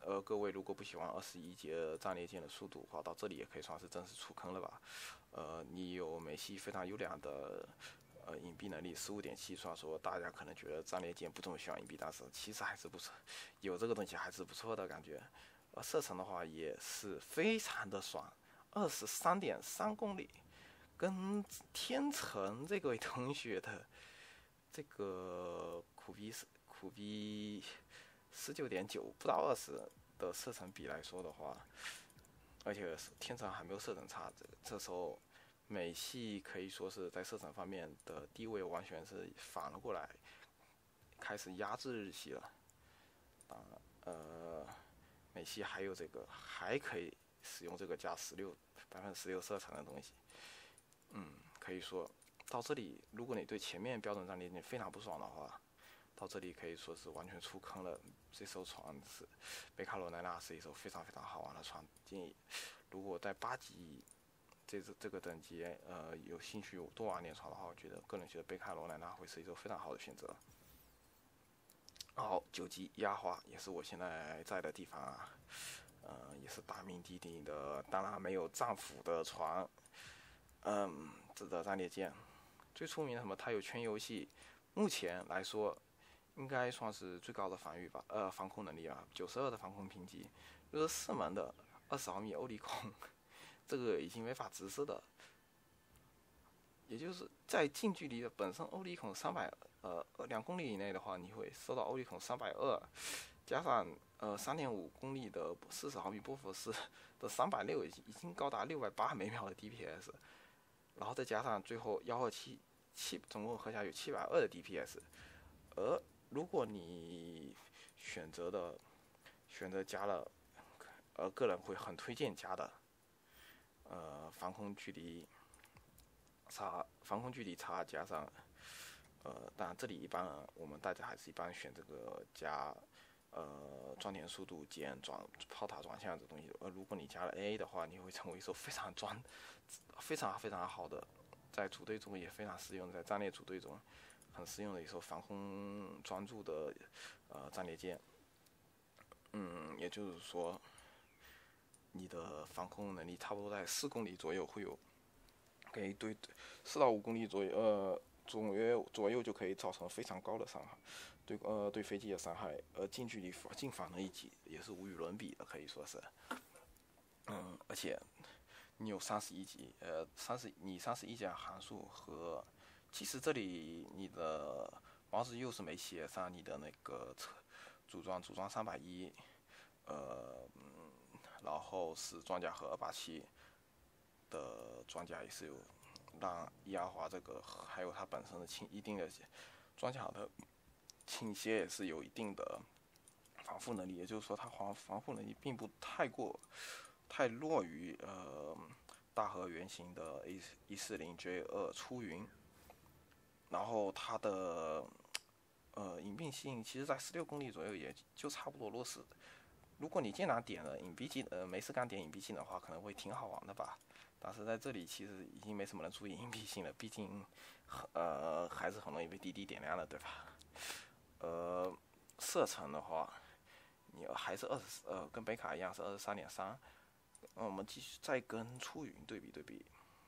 呃，各位如果不喜欢二十一节战列舰的速度的话，到这里也可以算是正式出坑了吧。呃，你有美系非常优良的呃隐蔽能力十五点七，虽然说大家可能觉得战列舰不怎么喜欢隐蔽，但是其实还是不错，有这个东西还是不错的感觉。呃，射程的话也是非常的爽，二十三点三公里，跟天成这位同学的这个苦逼苦逼十九点九不到二十的射程比来说的话，而且天成还没有射程差，这这时候美系可以说是在射程方面的地位完全是反了过来，开始压制日系了。当然，呃，美系还有这个还可以使用这个加十六百分之十六射程的东西，嗯，可以说到这里，如果你对前面标准战列舰非常不爽的话，到这里可以说是完全出坑了。这艘船是北卡罗来纳，是一艘非常非常好玩的船。建议如果在八级这这个等级，呃，有兴趣多玩点船的话，我觉得个人觉得北卡罗来纳会是一艘非常好的选择。好，九级压花也是我现在在的地方啊，呃，也是大名鼎鼎的，当然没有战斧的船，嗯，这个战列舰最出名的什么？它有全游戏，目前来说。应该算是最高的防御吧，呃，防空能力吧，九十二的防空评级，就是四门的二十毫米欧力孔，这个已经没法直视的，也就是在近距离的本身欧力孔三百，呃，两公里以内的话，你会收到欧力孔三百二，加上呃三点五公里的四十毫米波佛式的三百六，已经已经高达六百八每秒的 D P S， 然后再加上最后幺二七七，总共合起来有七百二的 D P S， 而如果你选择的选择加了，呃，个人会很推荐加的，呃，防空距离差，防空距离差加上，呃，当然这里一般我们大家还是一般选这个加，呃，装填速度减转炮塔转向这东西。呃，如果你加了 A A 的话，你会成为一艘非常专、非常非常好的，在组队中也非常实用，在战略组队中。很实用的一艘防空专注的呃战列舰，嗯，也就是说，你的防空能力差不多在四公里左右会有，可以对四到五公里左右呃左右左右就可以造成非常高的伤害，对呃对飞机的伤害，呃近距离近防能一级也是无与伦比的，可以说是，嗯，而且你有三十一级呃三十你三十一级函数和。其实这里你的毛子又是没写上你的那个组装组装三百一，呃，然后是装甲和二八七的装甲也是有让压滑这个，还有它本身的倾一定的装甲的倾斜也是有一定的防护能力，也就是说它防防护能力并不太过太弱于呃大和原型的 A 一四零 J 二出云。然后它的呃隐蔽性其实在十六公里左右也就差不多落实。如果你经常点了隐蔽镜，呃没事干点隐蔽镜的话，可能会挺好玩的吧。但是在这里其实已经没什么人注意隐蔽性了，毕竟呃还是很容易被滴滴点亮的，对吧？呃，射程的话，你还是二十呃跟北卡一样是二十三点三。我们继续再跟出云对比对比。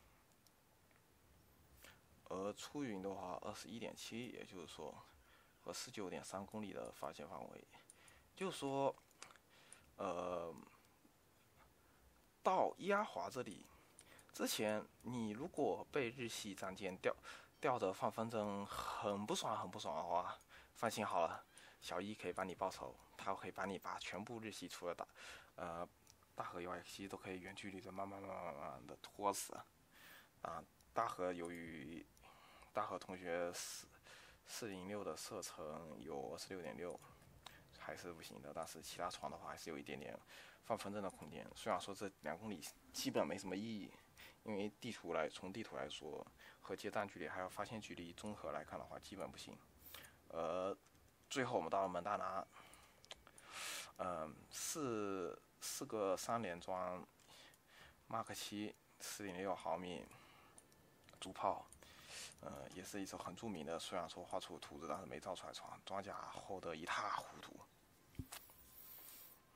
而出云的话，二十一点七，也就是说，和十九点三公里的发现范围，就是说，呃，到压华这里之前，你如果被日系战舰吊吊着放风筝，很不爽很不爽的话，放心好了，小一可以帮你报仇，他可以帮你把全部日系除了大，呃，大和以外，其实都可以远距离的慢慢慢慢慢慢的拖死。啊，大和由于大和同学四四零六的射程有二十六点六，还是不行的。但是其他船的话，还是有一点点放风筝的空间。虽然说这两公里基本没什么意义，因为地图来从地图来说，和接弹距离还有发现距离综合来看的话，基本不行。呃，最后我们到了蒙大拿，嗯、呃，四四个三连装 Mark 七四点六毫米主炮。呃，也是一艘很著名的，虽然说画出图子，但是没造出来船，装甲厚得一塌糊涂。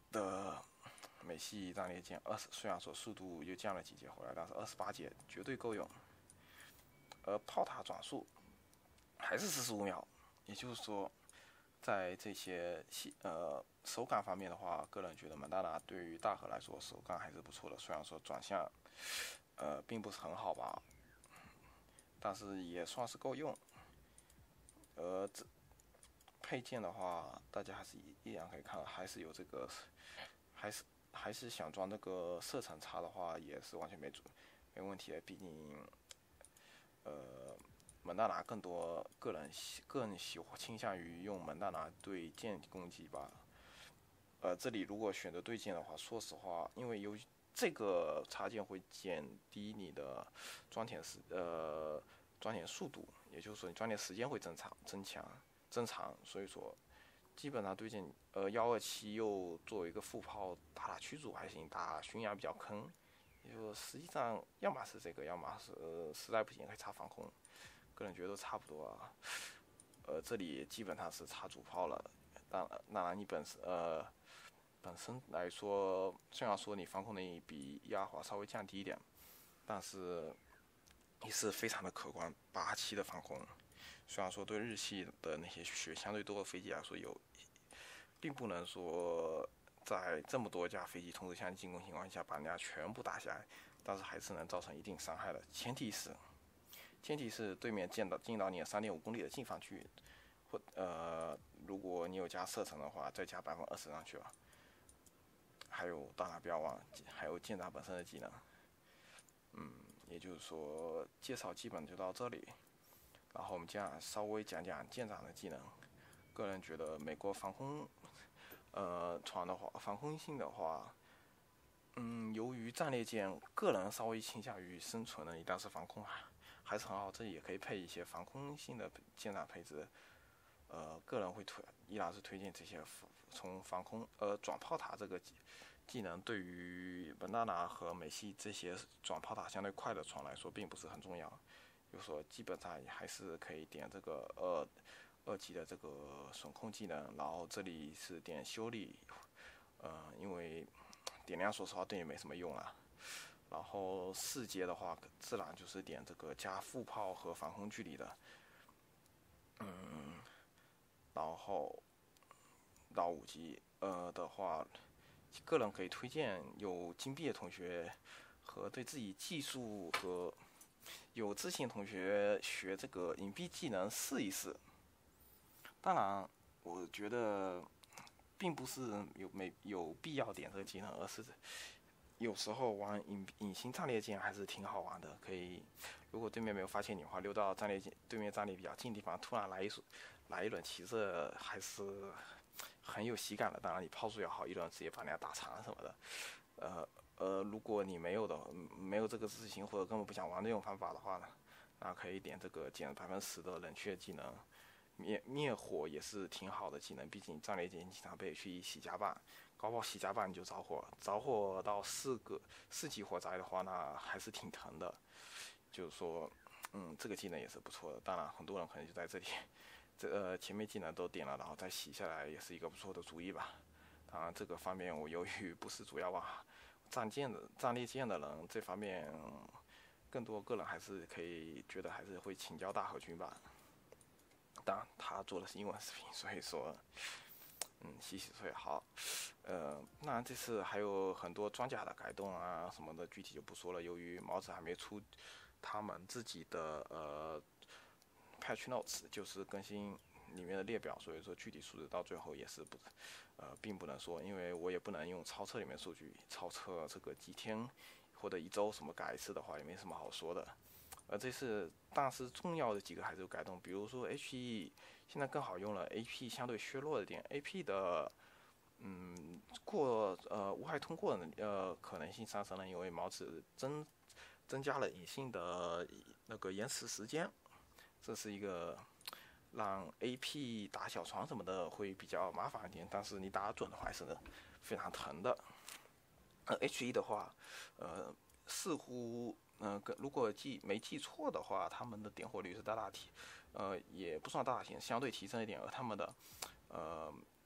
的美系战列舰二十，虽然说速度又降了几节回来，但是二十八节绝对够用。而炮塔转速还是四十五秒，也就是说，在这些细呃手感方面的话，个人觉得蒙大拿对于大河来说手感还是不错的。虽然说转向呃并不是很好吧，但是也算是够用。呃，这配件的话，大家还是一样可以看，还是有这个，还是还是想装这个射程差的话，也是完全没主没问题的。毕竟，呃，蒙大拿更多个人更喜倾向于用蒙大拿对舰攻击吧。呃，这里如果选择对舰的话，说实话，因为由于这个插件会减低你的装填时呃装填速度，也就是说你装填时间会增长增强增长，所以说基本上对舰呃幺二七又作为一个副炮打打驱逐还行，打巡洋比较坑，也就实际上要么是这个，要么是、呃、实在不行可以插防空，个人觉得都差不多啊。呃，这里基本上是插主炮了，当当然你本身呃。本身来说，虽然说你防空能力比亚华稍微降低一点，但是也是非常的可观。八七的防空，虽然说对日系的那些血相对多的飞机来说有，并不能说在这么多架飞机同时向你进攻情况下把人家全部打下来，但是还是能造成一定伤害的。前提是，前提是对面见到进到你的三点五公里的近防区域，或呃，如果你有加射程的话，再加百分之二十上去吧。还有，当然不要忘了，还有舰长本身的技能。嗯，也就是说，介绍基本就到这里。然后我们接下来稍微讲讲舰长的技能。个人觉得，美国防空，呃，船的话，防空性的话，嗯，由于战列舰，个人稍微倾向于生存能力，但是防空还还是很好。这里也可以配一些防空性的舰长配置。呃，个人会推，依然是推荐这些从防空呃转炮塔这个技能对于蒙大拿和美系这些转炮塔相对快的船来说并不是很重要，就是说基本上还是可以点这个二二级的这个损控技能，然后这里是点修理，呃，因为点亮说实话对你没什么用啊。然后四阶的话，自然就是点这个加副炮和防空距离的，嗯，然后到五级呃的话。个人可以推荐有金币的同学和对自己技术和有自信的同学学这个隐蔽技能试一试。当然，我觉得并不是有没有必要点这个技能，而是有时候玩隐隐形战列舰还是挺好玩的。可以，如果对面没有发现你的话，溜到战列舰对面战列比较近的地方，突然来一来一轮骑射，还是很有喜感的。当然，你炮术要好，一轮直接把人家打残什么的。呃呃，如果你没有的，没有这个自信或者根本不想玩这种方法的话呢，那可以点这个减百分之十的冷却技能。灭灭火也是挺好的技能，毕竟战列舰经常被 H 一洗甲板，高爆洗甲板就着火，着火到四个四级火灾的话，那还是挺疼的。就是说，嗯，这个技能也是不错的。当然，很多人可能就在这里。这呃前面技能都点了，然后再洗下来也是一个不错的主意吧。当然这个方面我由于不是主要玩战舰的战列舰的人，这方面更多个人还是可以觉得还是会请教大和军吧。当然他做的是英文视频，所以说嗯洗洗睡好。呃，那这次还有很多装甲的改动啊什么的，具体就不说了。由于毛子还没出他们自己的呃。patch notes 就是更新里面的列表，所以说具体数字到最后也是不，呃，并不能说，因为我也不能用超测里面数据超测这个几天或者一周什么改一次的话，也没什么好说的。而这次但是重要的几个还是有改动，比如说 H E 现在更好用了 ，A P 相对削弱了点 ，A P 的嗯过呃无害通过的呃可能性上升了，因为毛子增增加了隐性的那个延迟时间。这是一个让 A P 打小船什么的会比较麻烦一点，但是你打准的话还是非常疼的。呃 H 一 的话，呃，似乎呃，如果记没记错的话，他们的点火率是大大提，呃，也不算大大提，相对提升一点，而他们的呃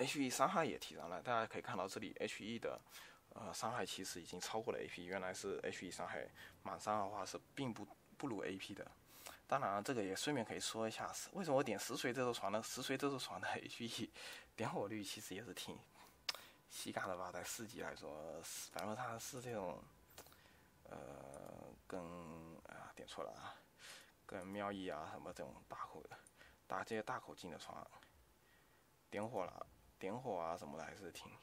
H E 伤害也提升了，大家可以看到这里 H E 的呃伤害其实已经超过了 A P， 原来是 H E 伤害满伤的话是并不不如 A P 的。当然，这个也顺便可以说一下，为什么我点石锤这艘船呢？石锤这艘船的 H E 点火率其实也是挺稀尬的吧，在四级来说，反正它是这种呃跟啊点错了啊，跟喵翼啊什么这种大口大这些大口径的船点火了，点火啊什么的还是挺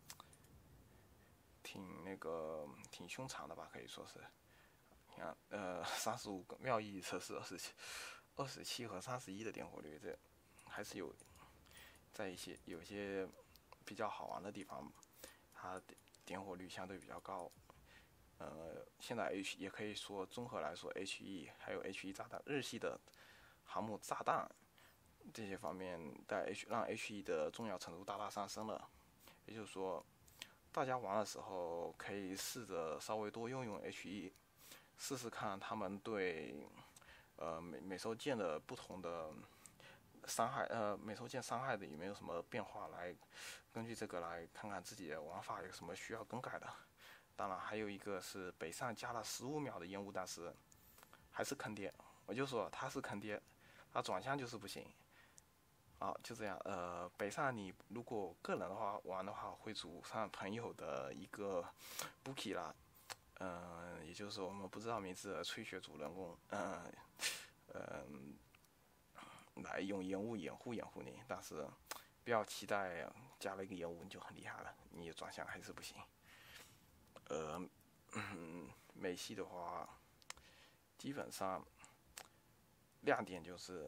挺那个挺凶残的吧，可以说是。你看，呃，三十五个妙意测试二十七、二十七和三十一的点火率，这还是有在一些有些比较好玩的地方，它点火率相对比较高。呃，现在 H 也可以说综合来说 ，H E 还有 H E 炸弹，日系的航母炸弹这些方面，在 H 让 H E 的重要程度大大上升了。也就是说，大家玩的时候可以试着稍微多用用 H E。试试看他们对呃每每艘舰的不同的伤害，呃每艘舰伤害的有没有什么变化，来根据这个来看看自己的玩法有什么需要更改的。当然还有一个是北上加了十五秒的烟雾，但是还是坑爹。我就说他是坑爹，他转向就是不行。啊，就这样。呃，北上你如果个人的话玩的话，会组上朋友的一个 bookie 啦。嗯、呃，也就是我们不知道名字的吹雪主人公，嗯、呃，嗯、呃，来用烟雾掩护掩护你，但是不要期待加了一个烟雾你就很厉害了，你转向还是不行。呃，嗯，美系的话，基本上亮点就是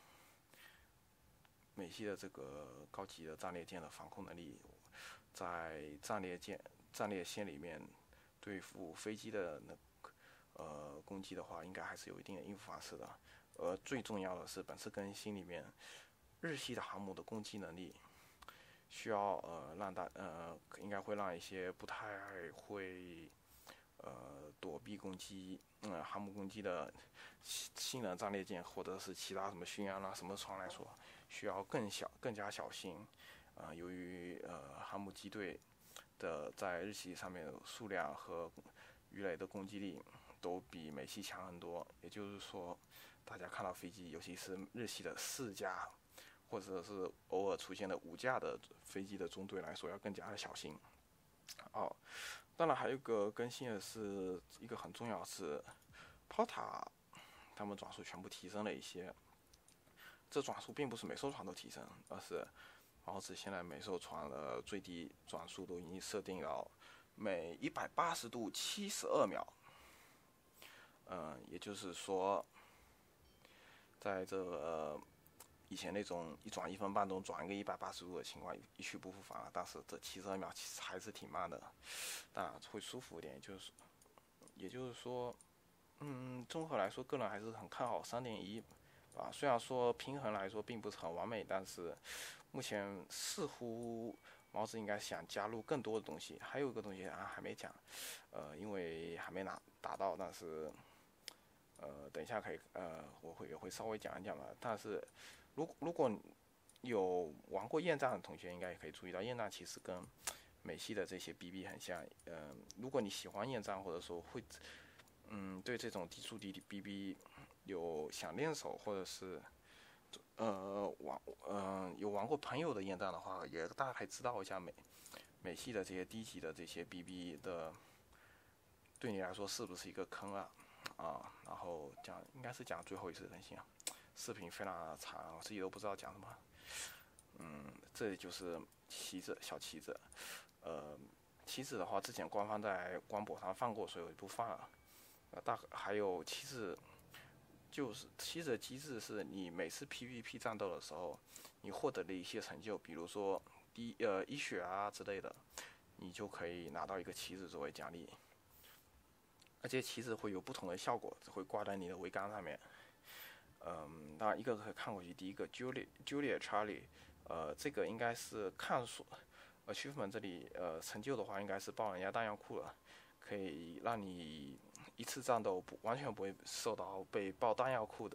美系的这个高级的战列舰的防空能力，在战列舰战列线里面。对付飞机的那呃攻击的话，应该还是有一定的应付方式的。而最重要的是，本次更新里面日系的航母的攻击能力，需要呃让大呃应该会让一些不太会呃躲避攻击嗯、呃、航母攻击的新人战列舰或者是其他什么巡洋啊什么船来说，需要更小更加小心。呃，由于呃航母机队。的在日系上面的数量和鱼雷的攻击力都比美系强很多，也就是说，大家看到飞机，尤其是日系的四架，或者是偶尔出现的五架的飞机的中队来说，要更加的小心。哦，当然还有一个更新的是一个很重要的是，炮塔，他们转速全部提升了一些。这转速并不是每艘船都提升，而是毛子现在每艘船的最低转速都已经设定到每一百八十度七十二秒。嗯，也就是说，在这个、呃、以前那种一转一分半钟转一个一百八十度的情况一去不复返了，但是这七十二秒其实还是挺慢的，当然会舒服一点。就是也就是说，嗯，综合来说，个人还是很看好 三点一。啊，虽然说平衡来说并不是很完美，但是目前似乎毛子应该想加入更多的东西。还有一个东西啊还没讲，呃，因为还没拿达到，但是呃，等一下可以呃，我会也会稍微讲一讲吧。但是如如果有玩过焰战的同学，应该也可以注意到，焰战其实跟美系的这些 B B 很像。嗯、呃，如果你喜欢焰战，或者说会嗯对这种低速低 B B。有想练手或者是呃玩嗯、呃、有玩过朋友的焰战的话，也大家可以知道一下美美系的这些低级的这些 B B 的，对你来说是不是一个坑啊？啊，然后讲应该是讲最后一次更新啊，视频非常长，我自己都不知道讲什么。嗯，这就是旗子小旗子，呃，旗子的话之前官方在官博上放过，所以我就不放了。呃，大还有旗子。就是旗子的机制是你每次 P V P 战斗的时候，你获得的一些成就，比如说第呃一血啊之类的，你就可以拿到一个旗子作为奖励。而且旗子会有不同的效果，会挂在你的桅杆上面。嗯，当然一个可以看过去，第一个 Julia Julia Charlie， 呃，这个应该是看所 achievement 这里呃成就的话，应该是爆人家弹药库了，可以让你。一次战斗不完全不会受到被爆弹药库的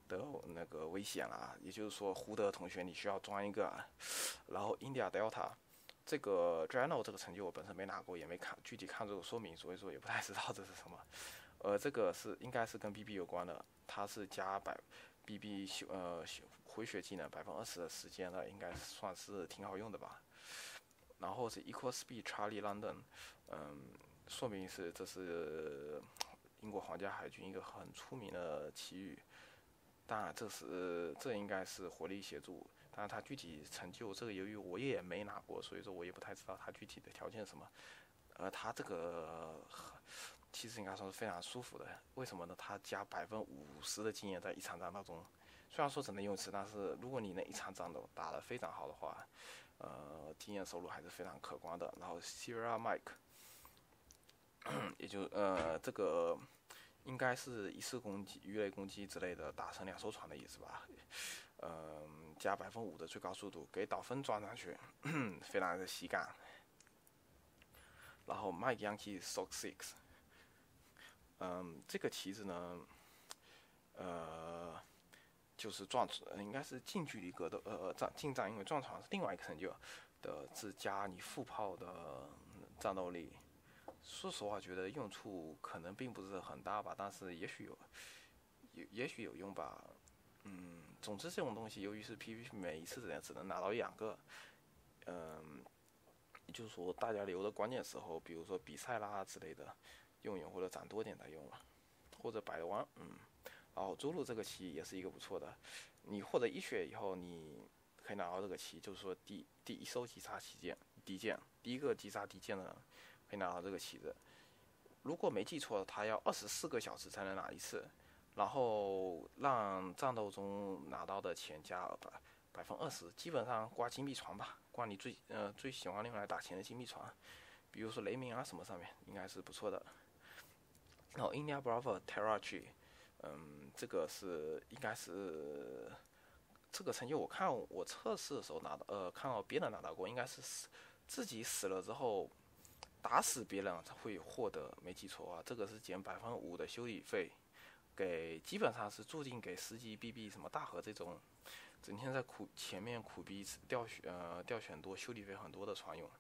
的那个危险啦。也就是说，胡德同学你需要装一个，然后 India Delta 这个 Journal 这个成就我本身没拿过，也没看具体看这个说明，所以说也不太知道这是什么。呃，这个是应该是跟 B B 有关的，它是加百 B B 修呃回血技能百分之二十的时间的，应该算是挺好用的吧。然后是 Equal Speed Charlie London， 嗯，说明是这是英国皇家海军一个很出名的奇遇。当然，这是这应该是火力协助，当然它具体成就这个由于我也没拿过，所以说我也不太知道它具体的条件是什么。而它这个其实应该说是非常舒服的，为什么呢？它加百分之五十的经验在一场战当中，虽然说只能用一次，但是如果你那一场仗都打得非常好的话，呃，经验收入还是非常可观的。然后 Sierra Mike， 也就呃这个应该是一次攻击、鱼雷攻击之类的打成两艘船的意思吧。嗯、呃，加百分之五的最高速度，给导分装上去，非常的喜感。然后 Mike Yankee Sock Six， 嗯，这个旗子呢，呃，就是撞，应该是近距离格斗，呃，战近战，因为撞船是另外一个成就的，是加你副炮的战斗力。说实话，觉得用处可能并不是很大吧，但是也许有，也也许有用吧。嗯，总之这种东西，由于是 P V P， 每一次只能只能拿到一两个，嗯，也就是说大家留的关键时候，比如说比赛啦之类的，用用或者攒多点再用吧，或者百万，嗯。然后朱路这个旗也是一个不错的，你获得一血以后，你可以拿到这个旗，就是说第第一艘击杀旗舰敌舰，第一个击杀敌舰的可以拿到这个旗子。如果没记错，它要二十四个小时才能拿一次，然后让战斗中拿到的钱加百百分之二十，基本上挂金币船吧，挂你最呃最喜欢用来打钱的金币船，比如说雷鸣啊什么上面，应该是不错的。然后 India Bravo Terrachi。嗯，这个是应该是这个成就，我看我测试的时候拿到，呃，看到别人拿到过，应该是死自己死了之后打死别人才会获得，没记错啊，这个是减百分之五的修理费，给基本上是注定给十级 B B 什么大河这种整天在苦前面苦逼掉血呃掉血很多修理费很多的船用。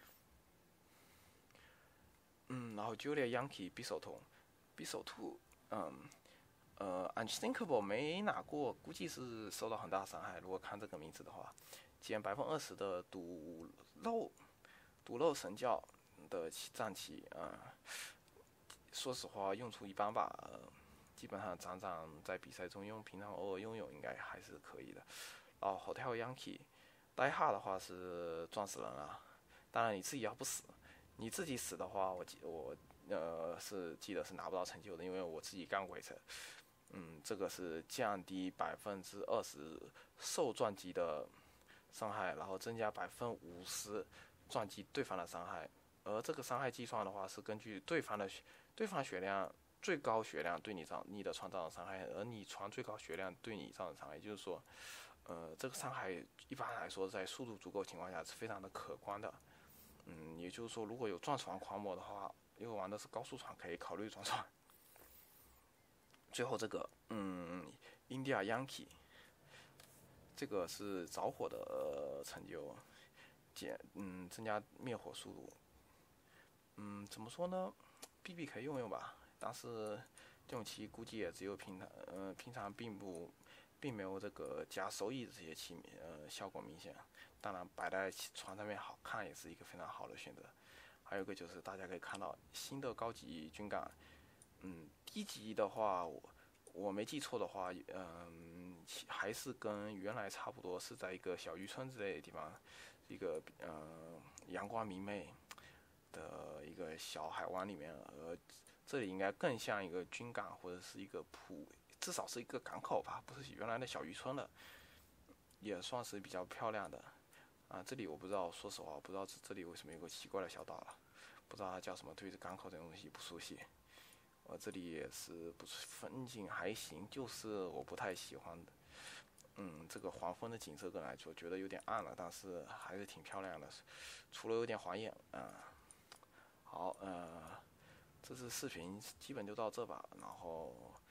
嗯，然后 Julia Yankee 匕首痛，匕首兔，嗯。呃 ，Unthinkable 没拿过，估计是受到很大伤害。如果看这个名字的话，减百分之二十的毒漏，毒漏神教的战旗，嗯，说实话用处一般吧，呃、基本上长长在比赛中用，平常偶尔用用应该还是可以的。哦 ，Hotel Yankee， 呆哈的话是撞死人了，当然你自己要不死，你自己死的话，我记我呃是记得是拿不到成就的，因为我自己干过一次。嗯，这个是降低百分之二十受撞击的伤害，然后增加百分之五十撞击对方的伤害。而这个伤害计算的话，是根据对方的对方血量最高血量对你造你的船造成伤害，而你船最高血量对你造成伤害。也就是说，呃，这个伤害一般来说在速度足够情况下是非常的可观的。嗯，也就是说，如果有撞船狂魔的话，因为玩的是高速船，可以考虑撞船。最后这个，嗯 ，India Yankee， 这个是着火的、呃、成就，减嗯增加灭火速度。嗯，怎么说呢 ？B B 可以用用吧，但是这种旗估计也只有平常，呃，平常并不，并没有这个加收益的这些器皿，呃，效果明显。当然，摆在船上面好看也是一个非常好的选择。还有一个就是大家可以看到新的高级军港。嗯，低级的话，我我没记错的话，嗯，还是跟原来差不多，是在一个小渔村之类的地方，一个嗯阳光明媚的一个小海湾里面，呃，这里应该更像一个军港或者是一个普，至少是一个港口吧，不是原来的小渔村了，也算是比较漂亮的。啊，这里我不知道，说实话，我不知道这这里为什么有个奇怪的小岛了，不知道它叫什么，对这港口这种东西不熟悉。我这里也是不是风景还行，就是我不太喜欢的。嗯，这个黄昏的景色跟来说，觉得有点暗了，但是还是挺漂亮的，除了有点晃眼啊、嗯。好，呃，这次视频基本就到这吧，然后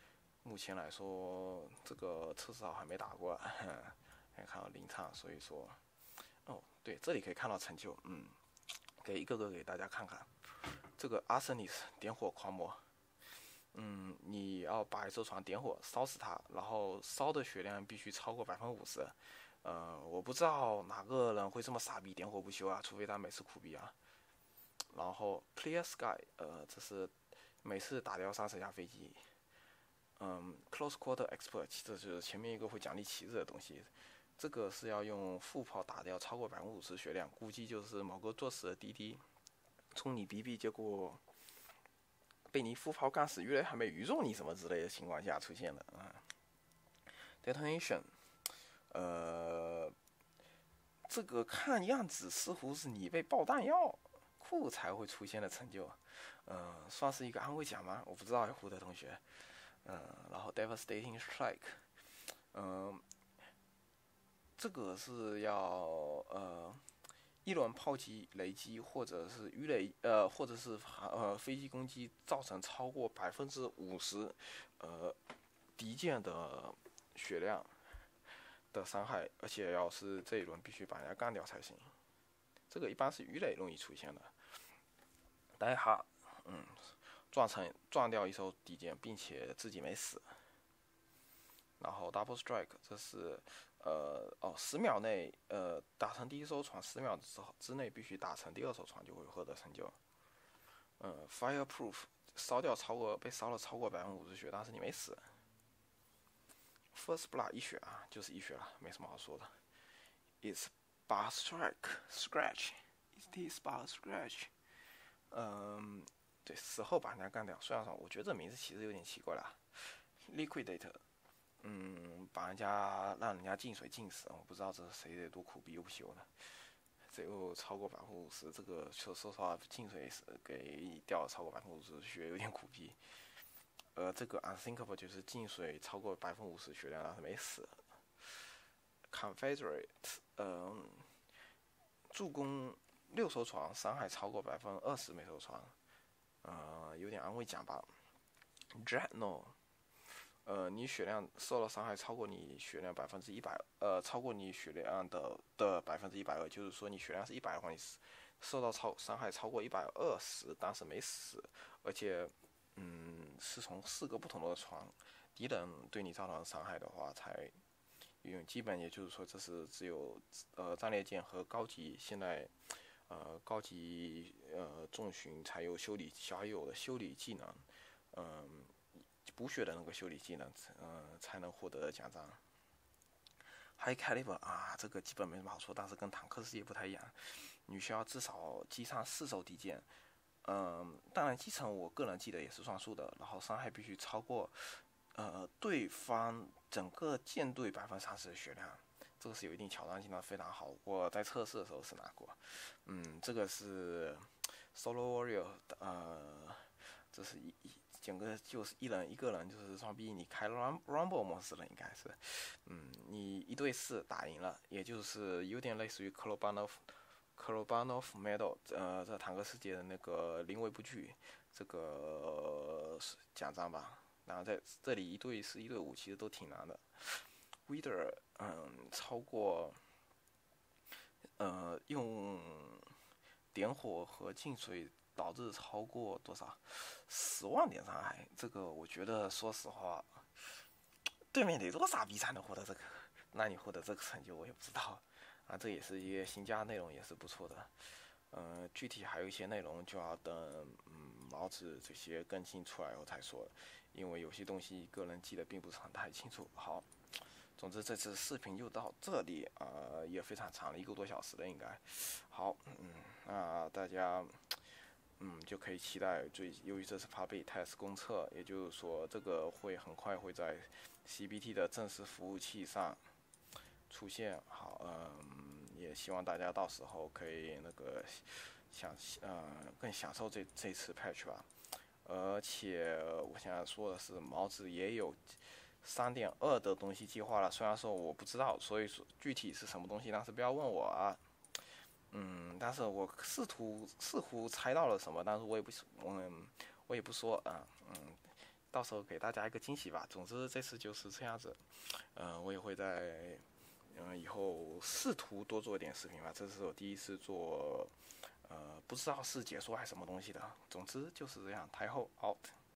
目前来说，这个测试号还没打过，还看到零场，所以说，哦，对，这里可以看到成就，嗯，给一个个给大家看看，这个阿森尼斯点火狂魔，嗯，你要把一艘船点火烧死它，然后烧的血量必须超过百分之五十，呃，我不知道哪个人会这么傻逼点火不休啊，除非他每次苦逼啊。然后 Clear Sky， 呃，这是每次打掉三十架飞机。嗯 ，Close Quarter Expert， 这就是前面一个会奖励旗帜的东西。这个是要用副炮打掉超过百分之五十血量，估计就是某个作死的滴滴冲你逼逼，结果被你副炮干死，鱼雷还没鱼中你什么之类的情况下出现的啊。Detonation， 呃，这个看样子似乎是你被爆弹药库才会出现的成就，嗯、呃，算是一个安慰奖吗？我不知道，胡德同学。嗯，然后 Devastating Strike， 嗯，这个是要呃一轮炮击雷击或者是鱼雷呃或者是呃飞机攻击造成超过百分之五十呃敌舰的血量的伤害，而且要是这一轮必须把人家干掉才行。这个一般是鱼雷容易出现的。呆哈，嗯，撞成撞掉一艘敌舰，并且自己没死。然后 Double Strike， 这是呃哦十秒内呃打成第一艘船，十秒之后之内必须打成第二艘船就会获得成就。嗯 ，Fireproof， 烧掉超过被烧了超过百分之五十血，但是你没死。First Blood 一血啊，就是一血了，没什么好说的。It's Bar Strike Scratch， It is Bar Scratch。嗯，对，死后把人家干掉。虽然说我觉得这名字其实有点奇怪啦。Liquidate。嗯，把人家让人家进水浸死，我不知道这是谁得多苦逼又不休的，只有超过百分之五十，这个说说实话，进水给掉了超过百分之五十血，有点苦逼。呃，这个 unthinkable 就是进水超过百分之五十血量，但是没死。Confederate， 嗯，助攻六艘船，伤害超过百分之二十每艘船，呃，有点安慰奖吧。Dreadnought。呃，你血量受到伤害超过你血量百分之一百，呃，超过你血量的的百分之一百二，就是说你血量是一百的话，你受到超伤害超过一百二十，但是没死，而且，嗯，是从四个不同的船，敌人对你造成伤害的话才用，基本也就是说这是只有呃战列舰和高级现在，呃高级呃重巡才有修理才有的修理技能，嗯。补血的那个修理技能，嗯、呃，才能获得奖章。High Caliber 啊，这个基本没什么好说，但是跟坦克世界不太一样，你需要至少击上四艘敌舰，嗯、呃，当然击沉我个人记得也是算数的，然后伤害必须超过，呃，对方整个舰队百分之三十的血量，这个是有一定挑战性的，非常好。我在测试的时候是拿过，嗯，这个是 Solo Warrior， 呃，这是一一。整个就是一人一个人，就是装逼，你开 Rumble 模式了，应该是，嗯，你一对四打赢了，也就是有点类似于克罗巴诺夫克罗巴诺夫 Medal， 呃，这坦克世界的那个临危不惧这个、呃、奖章吧。然后在这里一对四、一对五其实都挺难的。Wither， 嗯，超过，呃，用点火和进水。导致超过多少十万点伤害？这个我觉得，说实话，对面得多傻逼才能获得这个？那你获得这个成就，我也不知道啊。这也是一些新加内容，也是不错的。嗯、呃，具体还有一些内容就要等嗯毛子这些更新出来以后才说，因为有些东西个人记得并不是很太清楚。好，总之这次视频就到这里啊、呃，也非常长了，一个多小时了应该。好，嗯，那大家。嗯，就可以期待最，由于这是 Public Test 公测，也就是说，这个会很快会在 C B T 的正式服务器上出现。好，嗯，也希望大家到时候可以那个享，呃，更享受这这次 patch 吧。而且我想要说的是，毛子也有 三点二 的东西计划了，虽然说我不知道，所以说具体是什么东西，但是不要问我啊。嗯，但是我试图似乎猜到了什么，但是我也不，嗯，我也不说啊，嗯， 到时候给大家一个惊喜吧。总之这次就是这样子，嗯、呃，我也会在嗯、呃、以后试图多做一点视频吧。这是我第一次做，呃，不知道是解说还是什么东西的。总之就是这样，太后 out。